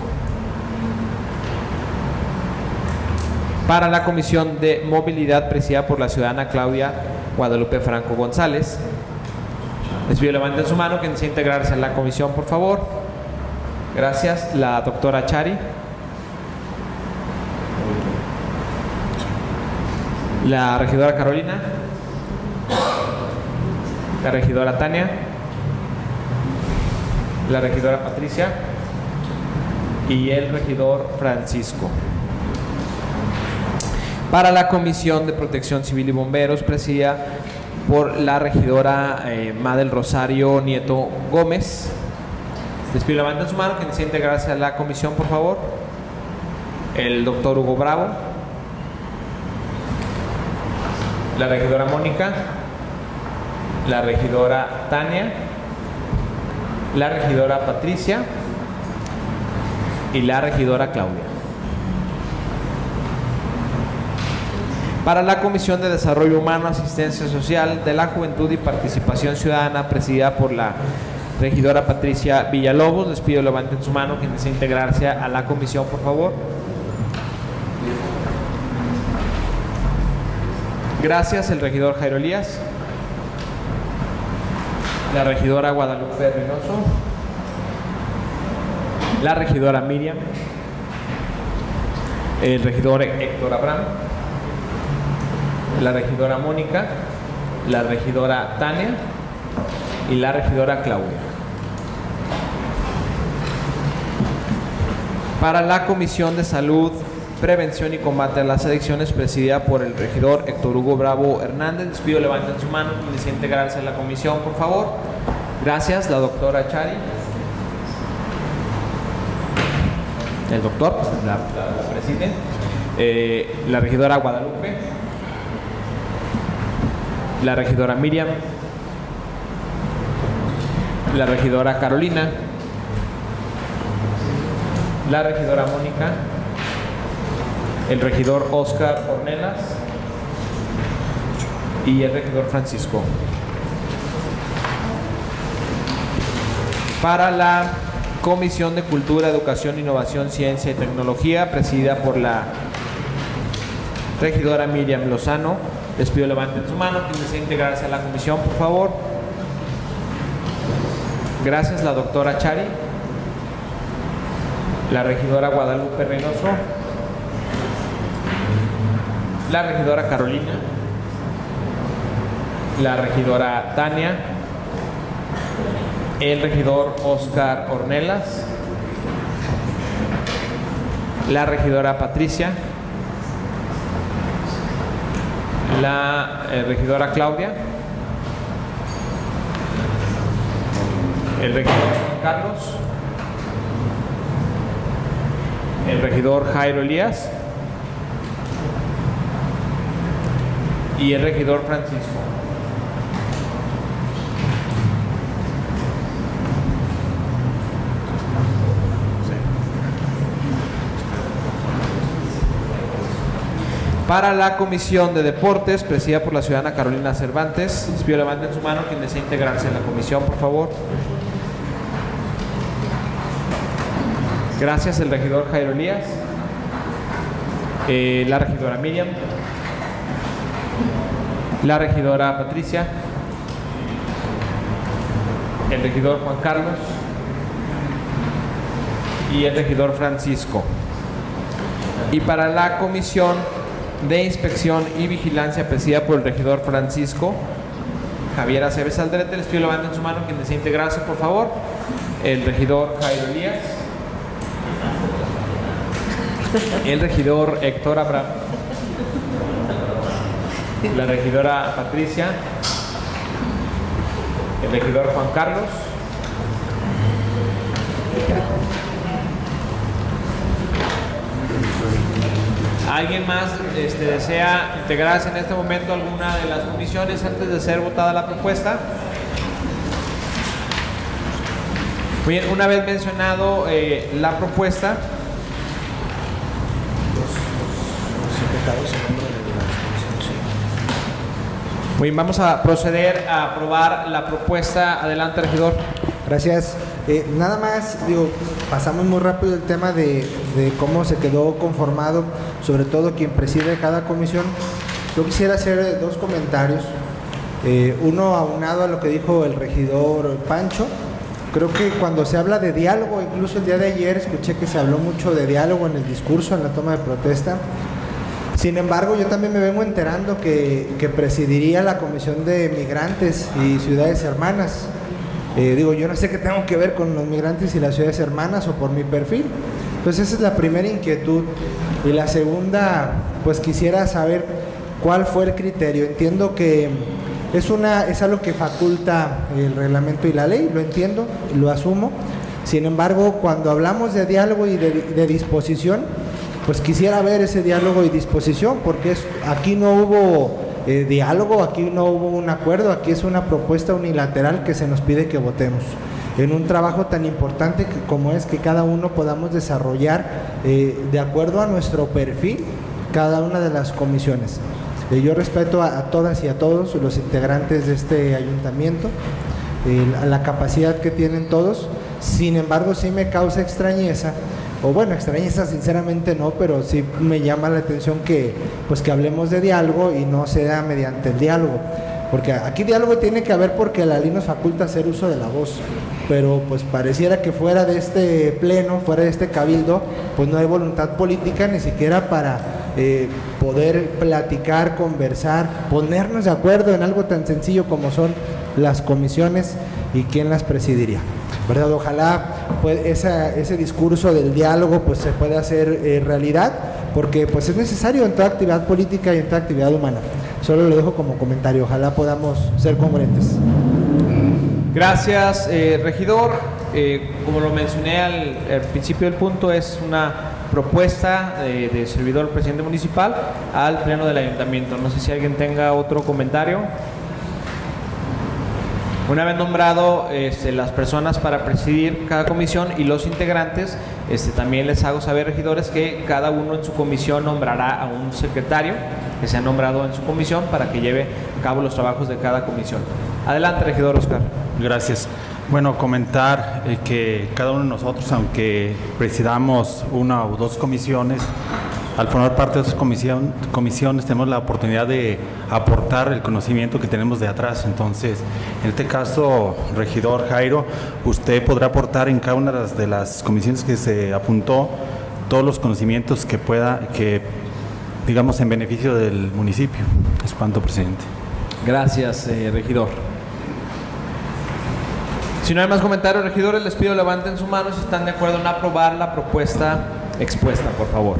Para la Comisión de Movilidad, presidida por la ciudadana Claudia Guadalupe Franco González, les pido levanten su mano quien desea integrarse a la comisión, por favor. Gracias. La doctora Chari. La regidora Carolina. La regidora Tania. La regidora Patricia. Y el regidor Francisco. Para la Comisión de Protección Civil y Bomberos, presidida por la regidora Madel Rosario Nieto Gómez, les pido levanten su mano quien desea integrarse a la comisión, por favor. El doctor Hugo Bravo. La regidora Mónica. La regidora Tania. La regidora Patricia. Y la regidora Claudia. Para la Comisión de Desarrollo Humano, Asistencia Social, de la Juventud y Participación Ciudadana, presidida por la regidora Patricia Villalobos, les pido levanten su mano quien desea integrarse a la comisión, por favor. Gracias. El regidor Jairo Elías. La regidora Guadalupe Reynoso. La regidora Miriam. El regidor Héctor Abraham. La regidora Mónica, la regidora Tania y la regidora Claudia. Para la Comisión de Salud, Prevención y Combate a las Adicciones, presidida por el regidor Héctor Hugo Bravo Hernández, les pido levanten su mano y desea integrarse a la comisión, por favor. Gracias. La doctora Chari. El doctor, pues, la preside. La regidora Guadalupe. La regidora Miriam, la regidora Carolina, la regidora Mónica, el regidor Oscar Ornelas y el regidor Francisco. Para la Comisión de Cultura, Educación, Innovación, Ciencia y Tecnología, presidida por la regidora Miriam Lozano, les pido levanten su mano quien desea integrarse a la comisión, por favor. Gracias. La doctora Chari. La regidora Guadalupe Reynoso. La regidora Carolina. La regidora Tania. El regidor Oscar Ornelas. La regidora Patricia. La regidora Claudia. El regidor Juan Carlos. El regidor Jairo Elías. Y el regidor Francisco. Para la Comisión de Deportes, presidida por la ciudadana Carolina Cervantes, les pido levanten su mano quien desea integrarse en la comisión, por favor. Gracias. El regidor Jairo Elías. La regidora Miriam. La regidora Patricia. El regidor Juan Carlos. Y el regidor Francisco. Y para la Comisión de Inspección y Vigilancia, presidida por el regidor Francisco Javier Aceves Aldrete, les pido levanten su mano quien desea integrarse, por favor. El regidor Jairo Elías. El regidor Héctor Abraham. La regidora Patricia. El regidor Juan Carlos. ¿Alguien más desea integrarse en este momento a alguna de las comisiones antes de ser votada la propuesta? Muy bien, una vez mencionado la propuesta, muy bien, vamos a proceder a aprobar la propuesta. Adelante, regidor. Gracias. Nada más, digo, pasamos muy rápido el tema de cómo se quedó conformado, sobre todo quien preside cada comisión. Yo quisiera hacer dos comentarios. Uno aunado a lo que dijo el regidor Pancho. Creo que cuando se habla de diálogo, incluso el día de ayer escuché que se habló mucho de diálogo en el discurso, en la toma de protesta. Sin embargo, yo también me vengo enterando que presidiría la Comisión de Migrantes y Ciudades Hermanas. Digo, yo no sé qué tengo que ver con los migrantes y las ciudades hermanas o por mi perfil. Entonces esa es la primera inquietud. Y la segunda, pues quisiera saber cuál fue el criterio. Entiendo que es algo que faculta el reglamento y la ley, lo entiendo, lo asumo. Sin embargo, cuando hablamos de diálogo y de disposición, pues quisiera ver ese diálogo y disposición, porque aquí no hubo diálogo, aquí no hubo un acuerdo, aquí es una propuesta unilateral que se nos pide que votemos en un trabajo tan importante como es que cada uno podamos desarrollar de acuerdo a nuestro perfil cada una de las comisiones. Yo respeto a todas y a todos los integrantes de este ayuntamiento, la capacidad que tienen todos. Sin embargo, sí me causa extrañeza, o bueno, extrañeza sinceramente no, pero sí me llama la atención que hablemos de diálogo y no sea mediante el diálogo, porque aquí diálogo tiene que haber porque la ley nos faculta hacer uso de la voz, pero pues pareciera que fuera de este pleno, fuera de este cabildo, pues no hay voluntad política ni siquiera para poder platicar, conversar, ponernos de acuerdo en algo tan sencillo como son las comisiones y quién las presidiría, ¿verdad? Ojalá pues ese discurso del diálogo pues se pueda hacer realidad, porque pues es necesario en toda actividad política y en toda actividad humana. Solo lo dejo como comentario, ojalá podamos ser congruentes. Gracias, regidor. Como lo mencioné al principio del punto, es una propuesta de servidor presidente municipal al pleno del ayuntamiento. No sé si alguien tenga otro comentario. Una vez nombrado las personas para presidir cada comisión y los integrantes, también les hago saber, regidores, que cada uno en su comisión nombrará a un secretario que se ha nombrado en su comisión para que lleve a cabo los trabajos de cada comisión. Adelante, regidor Oscar. Gracias. Bueno, comentar que cada uno de nosotros, aunque presidamos una o dos comisiones, al formar parte de esas comisiones tenemos la oportunidad de aportar el conocimiento que tenemos de atrás. Entonces, en este caso, regidor Jairo, usted podrá aportar en cada una de las comisiones que se apuntó todos los conocimientos que pueda, digamos, en beneficio del municipio. Es cuanto, presidente. Gracias, regidor. Si no hay más comentarios, regidores, les pido levanten su mano si están de acuerdo en aprobar la propuesta expuesta, por favor.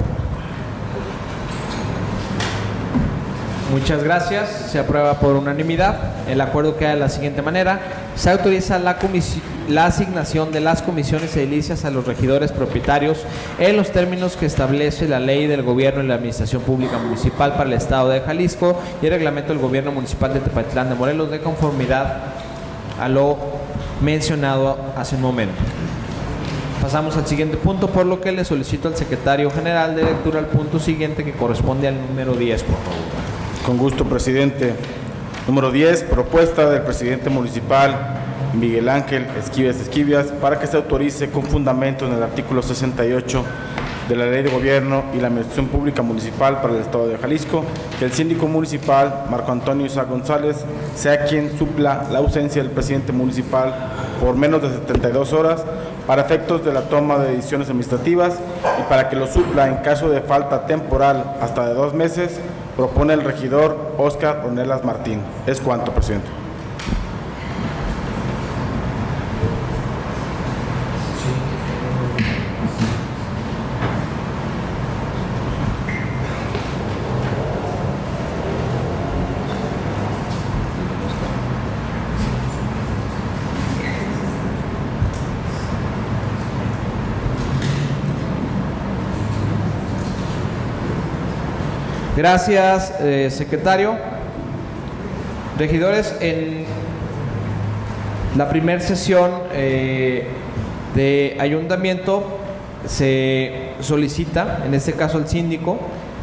Muchas gracias. Se aprueba por unanimidad. El acuerdo queda de la siguiente manera. Se autoriza la asignación de las comisiones edilicias a los regidores propietarios en los términos que establece la Ley del Gobierno y la Administración Pública Municipal para el Estado de Jalisco y el Reglamento del Gobierno Municipal de Tepatitlán de Morelos, de conformidad a lo mencionado hace un momento. Pasamos al siguiente punto, por lo que le solicito al secretario general de lectura al punto siguiente, que corresponde al número 10, por favor. Con gusto, presidente. Número 10, propuesta del presidente municipal Miguel Ángel Esquivias para que se autorice con fundamento en el artículo 68 de la Ley de Gobierno y la Administración Pública Municipal para el Estado de Jalisco, que el síndico municipal Marco Antonio Isa González sea quien supla la ausencia del presidente municipal por menos de 72 horas para efectos de la toma de decisiones administrativas, y para que lo supla en caso de falta temporal hasta de 2 meses, propone el regidor Óscar Ornelas Martín. Es cuanto, presidente. Gracias, secretario. Regidores, en la primera sesión de ayuntamiento se solicita, en este caso al síndico,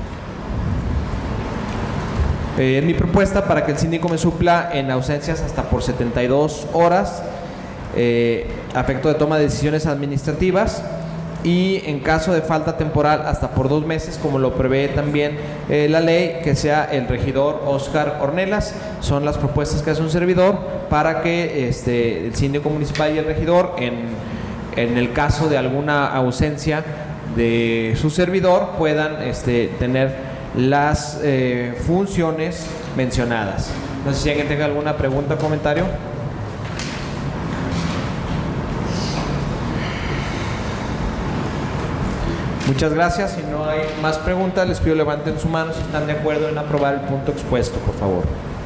es mi propuesta para que el síndico me supla en ausencias hasta por 72 horas, a efecto de toma de decisiones administrativas, y en caso de falta temporal hasta por 2 meses, como lo prevé también la ley, que sea el regidor Óscar Ornelas. Son las propuestas que hace un servidor para que el síndico municipal y el regidor, en el caso de alguna ausencia de su servidor, puedan tener las funciones mencionadas. No sé si alguien tenga alguna pregunta o comentario. Muchas gracias. Si no hay más preguntas, les pido levanten su mano si están de acuerdo en aprobar el punto expuesto, por favor.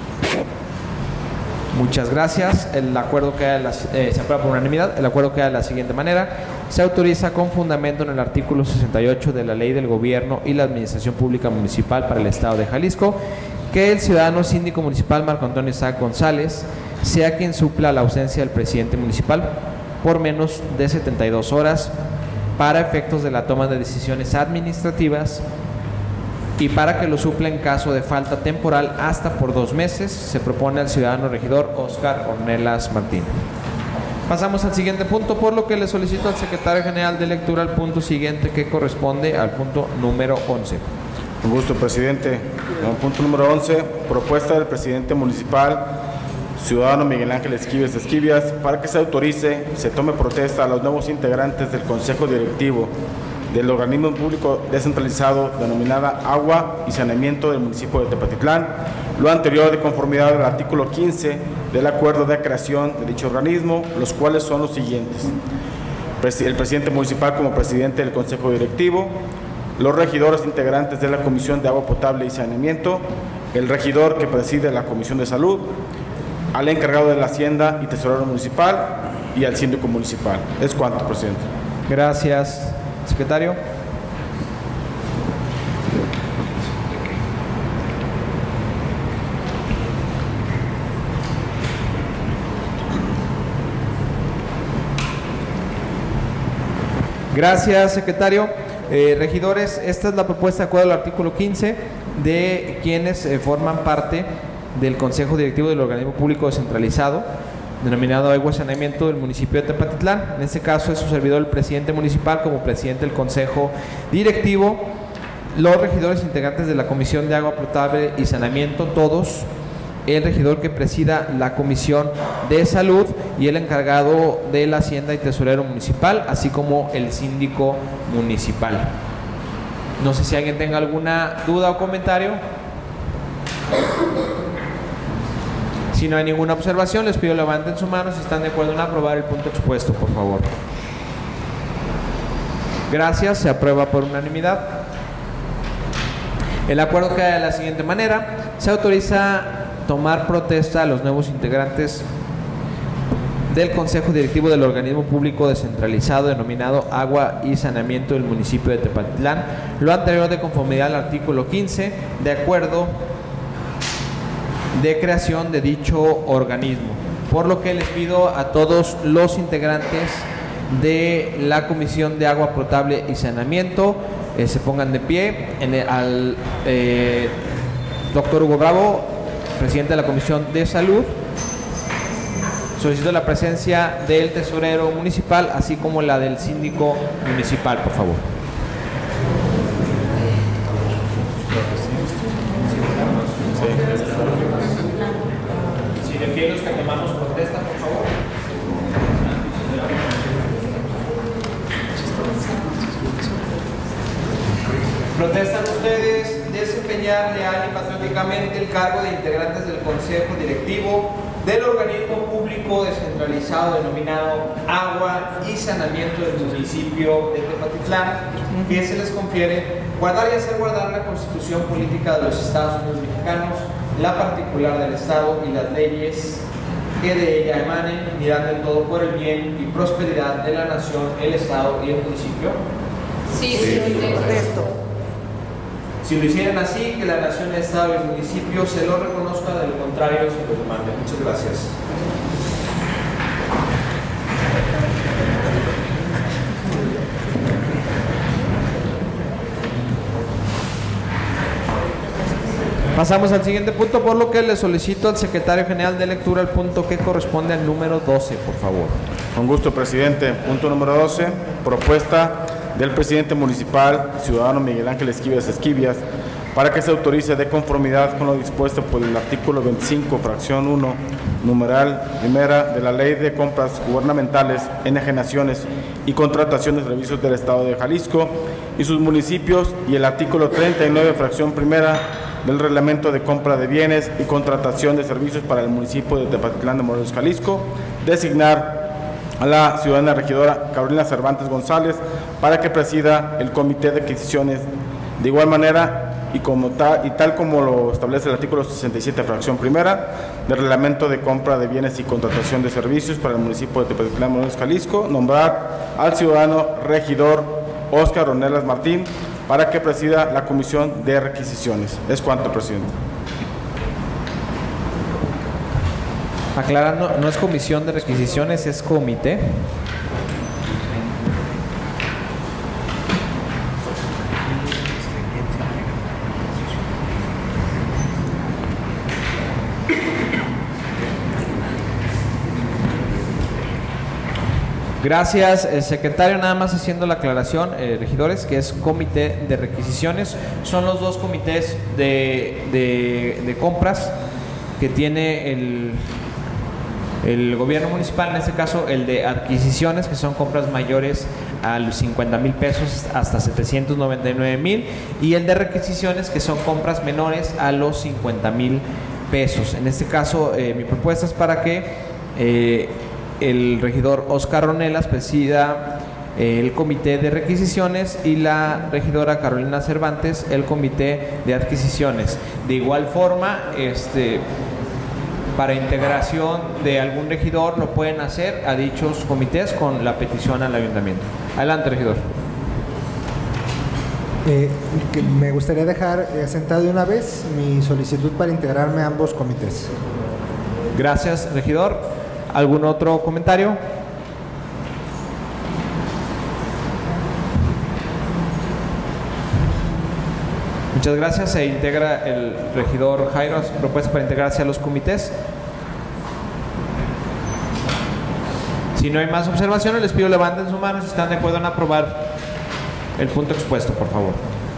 Muchas gracias. El acuerdo queda se aprueba por unanimidad. El acuerdo queda de la siguiente manera: se autoriza con fundamento en el artículo 68 de la Ley del Gobierno y la Administración Pública Municipal para el Estado de Jalisco que el ciudadano síndico municipal Marco Antonio Isaac González sea quien supla la ausencia del presidente municipal por menos de 72 horas para efectos de la toma de decisiones administrativas, y para que lo supla en caso de falta temporal hasta por 2 meses, se propone al ciudadano regidor Óscar Ornelas Martín. Pasamos al siguiente punto, por lo que le solicito al secretario general de lectura el punto siguiente, que corresponde al punto número 11. Con gusto, presidente. Como punto número 11, propuesta del presidente municipal, ciudadano Miguel Ángel Esquivias, para que se autorice, se tome protesta a los nuevos integrantes del Consejo Directivo del organismo público descentralizado denominada Agua y Saneamiento del municipio de Tepatitlán, lo anterior de conformidad al artículo 15 del acuerdo de creación de dicho organismo, los cuales son los siguientes: el presidente municipal como presidente del Consejo Directivo, los regidores integrantes de la Comisión de Agua Potable y Saneamiento, el regidor que preside la Comisión de Salud, al encargado de la Hacienda y tesorero municipal y al síndico municipal. Es cuanto, presidente. Gracias, secretario. Gracias, secretario. Regidores, esta es la propuesta de acuerdo al artículo 15 de quienes forman parte del Consejo Directivo del Organismo Público Descentralizado, denominado Agua y Saneamiento del municipio de Tepatitlán. En este caso es su servidor, el presidente municipal, como presidente del Consejo Directivo, los regidores integrantes de la Comisión de Agua Potable y Saneamiento, todos, el regidor que presida la Comisión de Salud y el encargado de la Hacienda y tesorero municipal, así como el síndico municipal. No sé si alguien tenga alguna duda o comentario. Si no hay ninguna observación, les pido levanten su mano si están de acuerdo en aprobar el punto expuesto, por favor. Gracias, se aprueba por unanimidad. El acuerdo queda de la siguiente manera: se autoriza tomar protesta a los nuevos integrantes del Consejo Directivo del Organismo Público Descentralizado denominado Agua y Saneamiento del municipio de Tepatitlán, lo anterior de conformidad al artículo 15 de acuerdo de creación de dicho organismo, por lo que les pido a todos los integrantes de la Comisión de Agua Potable y Saneamiento se pongan de pie. Al doctor Hugo Bravo, presidente de la Comisión de Salud, solicito la presencia del tesorero municipal, así como la del síndico municipal, por favor. Si le pido que tomamos protesta, por favor. ¿Protestan ustedes desempeñar leal y patrióticamente el cargo de integrantes del Consejo Directivo del organismo público descentralizado denominado Agua y Saneamiento del municipio de Tepatitlán, que se les confiere guardar y hacer guardar la Constitución Política de los Estados Unidos Mexicanos, la particular del Estado y las leyes que de ella emanen, mirando en todo por el bien y prosperidad de la nación, el Estado y el municipio? Sí, protesto. Si lo hicieran así, que la nación, el Estado y el municipio se lo reconozca, de lo contrario se los demande. Muchas gracias. Pasamos al siguiente punto, por lo que le solicito al secretario general de lectura el punto que corresponde al número 12, por favor. Con gusto, presidente. Punto número 12, propuesta del presidente municipal, ciudadano Miguel Ángel Esquivias, para que se autorice de conformidad con lo dispuesto por el artículo 25, fracción 1, numeral primera de la Ley de Compras Gubernamentales, Enajenaciones y Contratación de Servicios del Estado de Jalisco y sus municipios, y el artículo 39, fracción primera del Reglamento de Compra de Bienes y Contratación de Servicios para el municipio de Tepatitlán de Morelos, Jalisco, designar a la ciudadana regidora Carolina Cervantes González para que presida el Comité de Adquisiciones. De igual manera, y tal como lo establece el artículo 67, fracción primera del Reglamento de Compra de Bienes y Contratación de Servicios para el municipio de Tepatitlán, Morelos, Jalisco, nombrar al ciudadano regidor Óscar Ornelas Martín para que presida la Comisión de Requisiciones. Es cuanto, presidente. Aclarando, no es comisión de requisiciones, es comité. Gracias, secretario. Nada más haciendo la aclaración, regidores, que es comité de requisiciones. Son los dos comités de compras que tiene el gobierno municipal, en este caso el de adquisiciones, que son compras mayores a los 50,000 pesos hasta 799,000, y el de requisiciones, que son compras menores a los 50,000 pesos. En este caso, mi propuesta es para que el regidor Óscar Ornelas presida el comité de requisiciones y la regidora Carolina Cervantes el comité de adquisiciones. De igual forma, para integración de algún regidor lo pueden hacer a dichos comités con la petición al ayuntamiento. Adelante, regidor. Me gustaría dejar asentado de una vez mi solicitud para integrarme a ambos comités. Gracias, regidor. ¿Algún otro comentario? Muchas gracias. Se integra el regidor Jairo a su propuesta para integrarse a los comités. Si no hay más observaciones, les pido levanten su mano si están de acuerdo en aprobar el punto expuesto, por favor.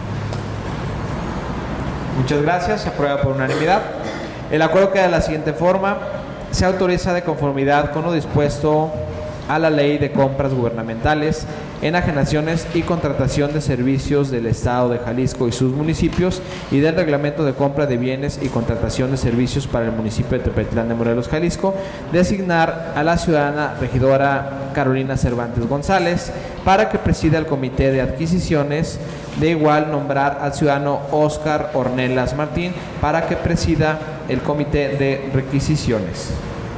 Muchas gracias. Se aprueba por unanimidad. El acuerdo queda de la siguiente forma. Se autoriza de conformidad con lo dispuesto a la Ley de Compras Gubernamentales, Enajenaciones y Contratación de Servicios del Estado de Jalisco y sus municipios, y del Reglamento de Compra de Bienes y Contratación de Servicios para el municipio de Tepatitlán de Morelos, Jalisco, designar a la ciudadana regidora Carolina Cervantes González para que presida el Comité de Adquisiciones. De igual, nombrar al ciudadano Óscar Ornelas Martín para que presida el Comité de Requisiciones,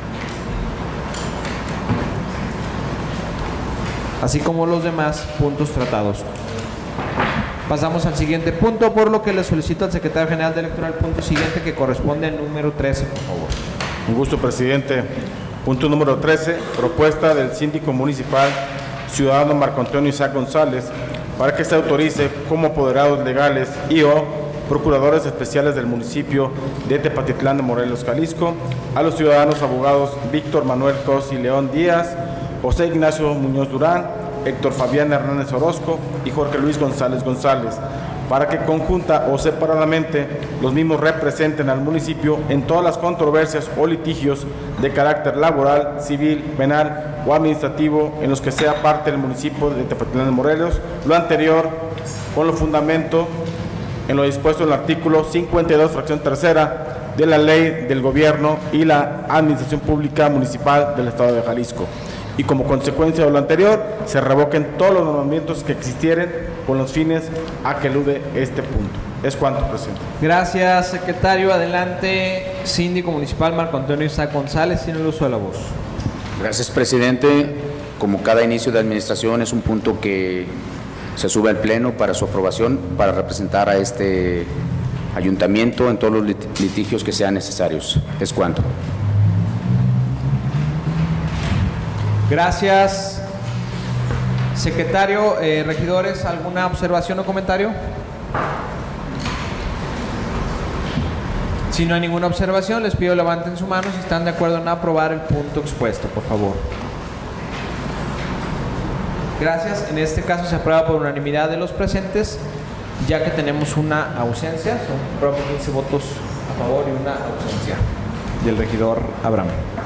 así como los demás puntos tratados. Pasamos al siguiente punto, por lo que le solicito al secretario general de lectura el punto siguiente, que corresponde al número 13, por favor. Un gusto, presidente. Punto número 13, propuesta del síndico municipal, ciudadano Marco Antonio Isaac González, para que se autorice como apoderados legales y o procuradores especiales del municipio de Tepatitlán de Morelos, Jalisco, a los ciudadanos abogados Víctor Manuel Cosi León Díaz, José Ignacio Muñoz Durán, Héctor Fabián Hernández Orozco y Jorge Luis González González, para que conjunta o separadamente los mismos representen al municipio en todas las controversias o litigios de carácter laboral, civil, penal o administrativo en los que sea parte el municipio de Tepatitlán de Morelos, lo anterior con lo fundamento en lo dispuesto en el artículo 52, fracción tercera de la Ley del Gobierno y la Administración Pública Municipal del Estado de Jalisco. Y como consecuencia de lo anterior, se revoquen todos los nombramientos que existieren con los fines a que elude este punto. Es cuanto, presidente. Gracias, secretario. Adelante, síndico municipal Marco Antonio Isaac González, tiene el uso de la voz. Gracias, presidente. Como cada inicio de administración, es un punto que se sube al Pleno para su aprobación, para representar a este ayuntamiento en todos los litigios que sean necesarios. Es cuanto. Gracias. Secretario, regidores, ¿alguna observación o comentario? Si no hay ninguna observación, les pido levanten su mano si están de acuerdo en aprobar el punto expuesto, por favor. Gracias. En este caso se aprueba por unanimidad de los presentes, ya que tenemos una ausencia. Son propios 15 votos a favor y una ausencia del regidor Abraham.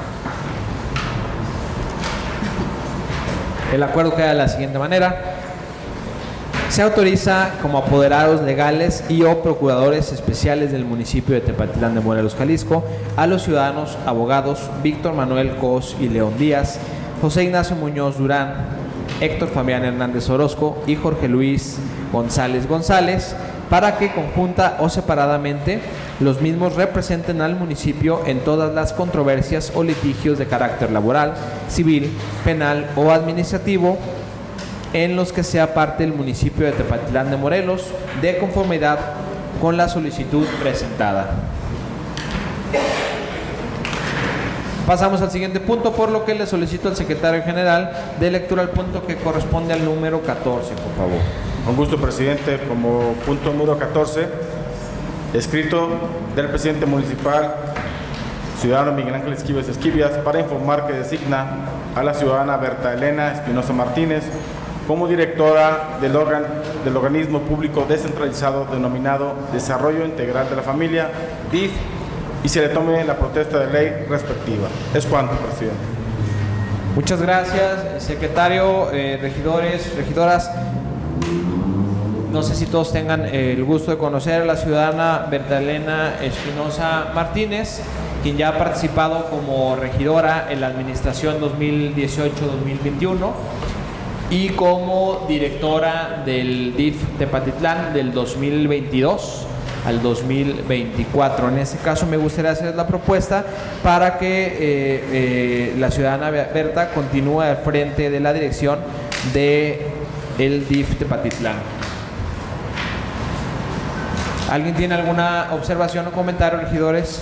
El acuerdo queda de la siguiente manera. Se autoriza como apoderados legales y o procuradores especiales del municipio de Tepatitlán de Morelos, Jalisco, a los ciudadanos abogados Víctor Manuel Cos y León Díaz, José Ignacio Muñoz Durán, Héctor Fabián Hernández Orozco y Jorge Luis González González, para que conjunta o separadamente los mismos representen al municipio en todas las controversias o litigios de carácter laboral, civil, penal o administrativo en los que sea parte el municipio de Tepatitlán de Morelos, de conformidad con la solicitud presentada. Pasamos al siguiente punto, por lo que le solicito al secretario general de lectura al punto que corresponde al número 14, por favor. Con gusto, presidente. Como punto número 14, escrito del presidente municipal, ciudadano Miguel Ángel Esquivias, para informar que designa a la ciudadana Berta Elena Espinosa Martínez como directora del organismo público descentralizado denominado Desarrollo Integral de la Familia, DIF, y se le tome la protesta de ley respectiva. Es cuanto, presidente. Muchas gracias, secretario, regidores, regidoras. No sé si todos tengan el gusto de conocer a la ciudadana Berta Elena Espinosa Martínez, quien ya ha participado como regidora en la administración 2018-2021 y como directora del DIF Tepatitlán del 2022 al 2024. En este caso me gustaría hacer la propuesta para que la ciudadana Berta continúe al frente de la dirección de el DIF Tepatitlán. ¿Alguien tiene alguna observación o comentario, regidores?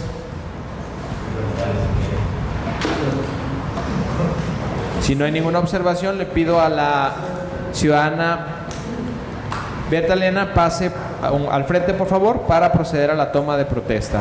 Si no hay ninguna observación, le pido a la ciudadana Berta Elena pase al frente, por favor, para proceder a la toma de protesta.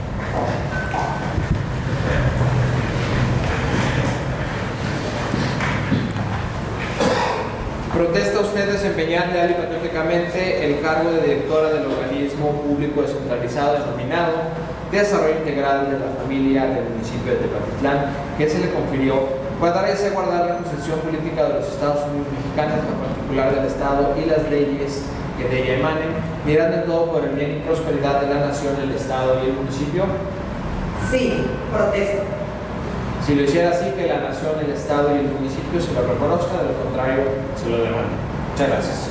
¿Protesta usted desempeñar leal y patrióticamente el cargo de directora del organismo público descentralizado denominado Desarrollo Integral de la Familia del municipio de Tepatitlán, que se le confirió, guardar y guardar la constitución política de los Estados Unidos mexicanos, en particular del Estado, y las leyes que de ella emanen, mirando en todo por el bien y prosperidad de la nación, el Estado y el municipio? Sí, protesto. Si lo hiciera así, que la nación, el Estado y el municipio se lo reconozcan, de lo contrario, se lo demandan. Muchas gracias.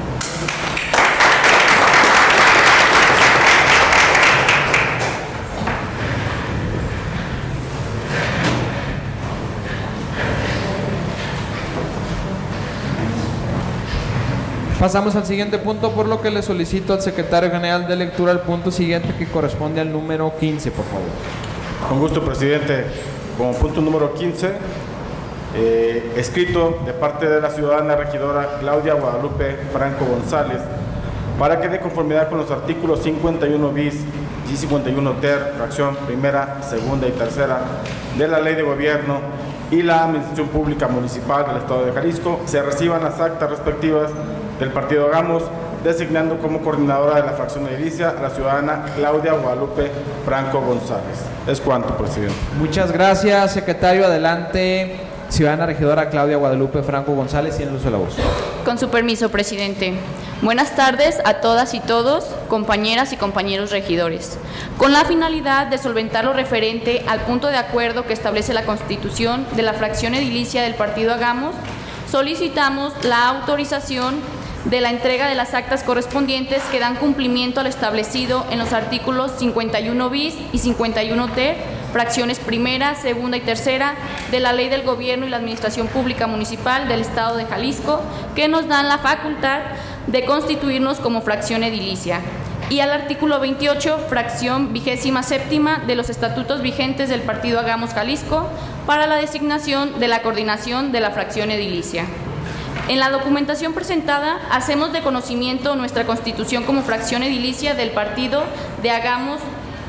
Pasamos al siguiente punto, por lo que le solicito al secretario general de lectura al punto siguiente, que corresponde al número 15, por favor. Con gusto, presidente. Como punto número 15, escrito de parte de la ciudadana regidora Claudia Guadalupe Franco González, para que de conformidad con los artículos 51 bis y 51 ter, fracción primera, segunda y tercera de la Ley de Gobierno y la Administración Pública Municipal del Estado de Jalisco, se reciban las actas respectivas del partido Hagamos, designando como coordinadora de la fracción edilicia a la ciudadana Claudia Guadalupe Franco González. Es cuanto, presidente. Muchas gracias, secretario. Adelante, ciudadana regidora Claudia Guadalupe Franco González, tiene el uso de la voz. Con su permiso, presidente. Buenas tardes a todas y todos, compañeras y compañeros regidores. Con la finalidad de solventar lo referente al punto de acuerdo que establece la Constitución de la fracción edilicia del partido Hagamos, solicitamos la autorización de la entrega de las actas correspondientes que dan cumplimiento al establecido en los artículos 51 bis y 51 ter, fracciones primera, segunda y tercera de la Ley del Gobierno y la Administración Pública Municipal del Estado de Jalisco, que nos dan la facultad de constituirnos como fracción edilicia, y al artículo 28, fracción 27ª de los estatutos vigentes del Partido Hagamos Jalisco para la designación de la coordinación de la fracción edilicia. En la documentación presentada hacemos de conocimiento nuestra constitución como fracción edilicia del partido de Hagamos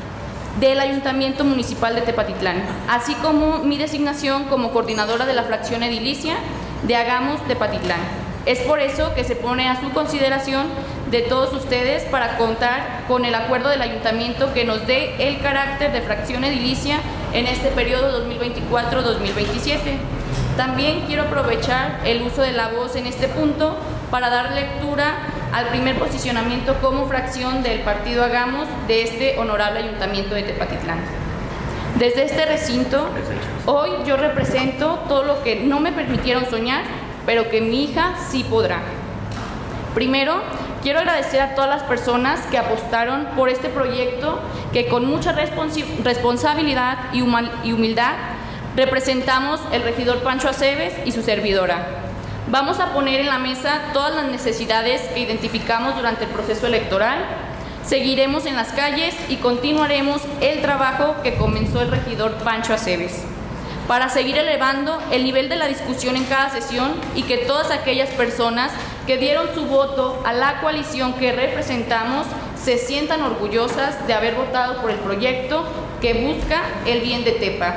del Ayuntamiento Municipal de Tepatitlán, así como mi designación como coordinadora de la fracción edilicia de Hagamos Tepatitlán. Es por eso que se pone a su consideración de todos ustedes para contar con el acuerdo del ayuntamiento que nos dé el carácter de fracción edilicia en este periodo 2024-2027. También quiero aprovechar el uso de la voz en este punto para dar lectura al primer posicionamiento como fracción del partido Hagamos de este honorable ayuntamiento de Tepatitlán. Desde este recinto, hoy yo represento todo lo que no me permitieron soñar, pero que mi hija sí podrá. Primero, quiero agradecer a todas las personas que apostaron por este proyecto que con mucha responsabilidad y humildad representamos el regidor Pancho Aceves y su servidora. Vamos a poner en la mesa todas las necesidades que identificamos durante el proceso electoral. Seguiremos en las calles y continuaremos el trabajo que comenzó el regidor Pancho Aceves, para seguir elevando el nivel de la discusión en cada sesión y que todas aquellas personas que dieron su voto a la coalición que representamos se sientan orgullosas de haber votado por el proyecto que busca el bien de Tepa.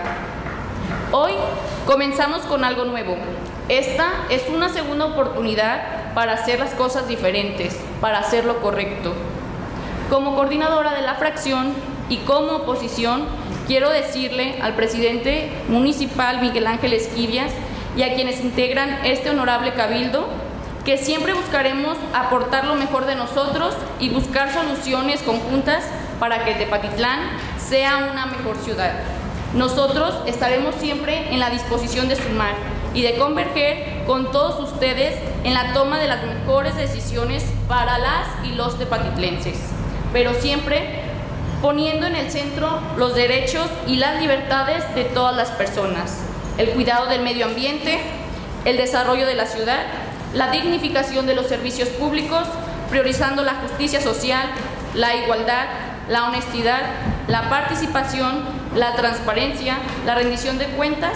Hoy comenzamos con algo nuevo. Esta es una segunda oportunidad para hacer las cosas diferentes, para hacer lo correcto. Como coordinadora de la fracción y como oposición, quiero decirle al presidente municipal Miguel Ángel Esquivias y a quienes integran este honorable cabildo que siempre buscaremos aportar lo mejor de nosotros y buscar soluciones conjuntas para que Tepatitlán sea una mejor ciudad. Nosotros estaremos siempre en la disposición de sumar y de converger con todos ustedes en la toma de las mejores decisiones para las y los tepatitlenses, pero siempre poniendo en el centro los derechos y las libertades de todas las personas, el cuidado del medio ambiente, el desarrollo de la ciudad, la dignificación de los servicios públicos, priorizando la justicia social, la igualdad, la honestidad, la participación, la transparencia, la rendición de cuentas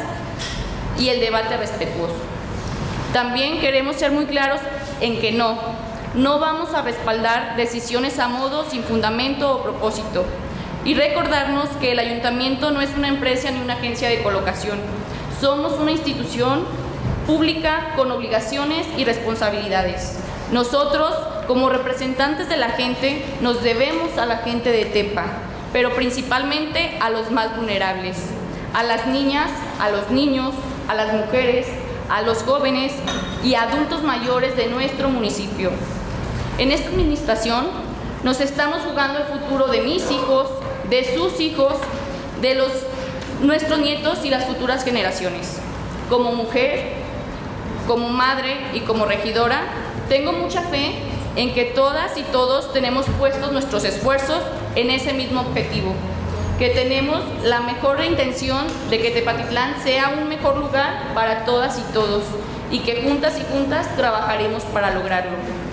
y el debate respetuoso. También queremos ser muy claros en que no vamos a respaldar decisiones a modo, sin fundamento o propósito, y recordarnos que el ayuntamiento no es una empresa ni una agencia de colocación. Somos una institución pública con obligaciones y responsabilidades. Nosotros, como representantes de la gente, nos debemos a la gente de Tepa, pero principalmente a los más vulnerables, a las niñas, a los niños, a las mujeres, a los jóvenes y adultos mayores de nuestro municipio. En esta administración nos estamos jugando el futuro de mis hijos, de sus hijos, de nuestros nietos y las futuras generaciones. Como mujer, como madre y como regidora, tengo mucha fe en que todas y todos tenemos puestos nuestros esfuerzos en ese mismo objetivo, que tenemos la mejor intención de que Tepatitlán sea un mejor lugar para todas y todos y que juntas y juntas trabajaremos para lograrlo.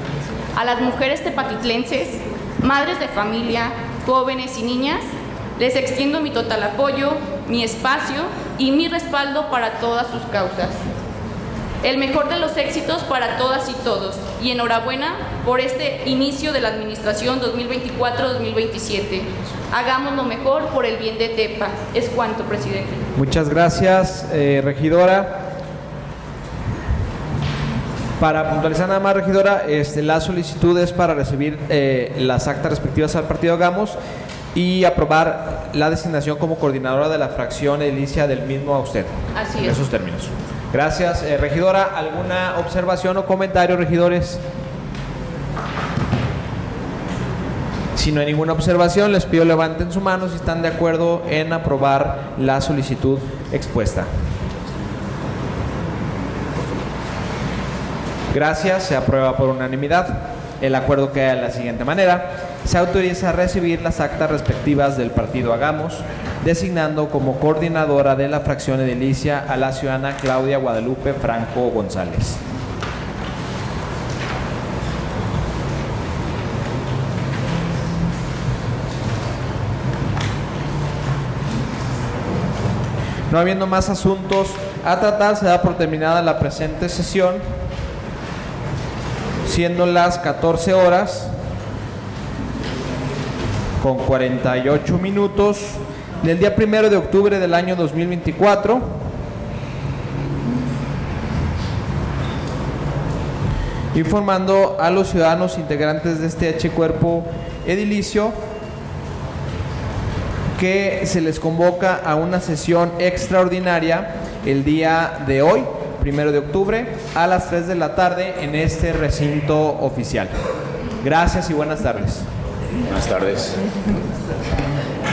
A las mujeres tepatitlenses, madres de familia, jóvenes y niñas, les extiendo mi total apoyo, mi espacio y mi respaldo para todas sus causas. El mejor de los éxitos para todas y todos y enhorabuena por este inicio de la administración 2024-2027. Hagamos lo mejor por el bien de Tepa. Es cuanto, presidente. Muchas gracias, regidora. Para puntualizar nada más, regidora, la solicitud es para recibir las actas respectivas al partido Hagamos y aprobar la designación como coordinadora de la fracción edilicia del mismo a usted. Así en es. esos términos. Gracias, regidora. ¿Alguna observación o comentario, regidores? Si no hay ninguna observación, les pido levanten su mano si están de acuerdo en aprobar la solicitud expuesta. Gracias, se aprueba por unanimidad. El acuerdo queda de la siguiente manera. se autoriza a recibir las actas respectivas del partido Hagamos, designando como coordinadora de la fracción edilicia a la ciudadana Claudia Guadalupe Franco González. No habiendo más asuntos a tratar, se da por terminada la presente sesión, siendo las 14 horas con 48 minutos del día 1 de octubre del año 2024. Informando a los ciudadanos integrantes de este cuerpo edilicio que se les convoca a una sesión extraordinaria el día de hoy, 1 de octubre, a las 3 de la tarde en este recinto oficial. Gracias y buenas tardes. Buenas tardes.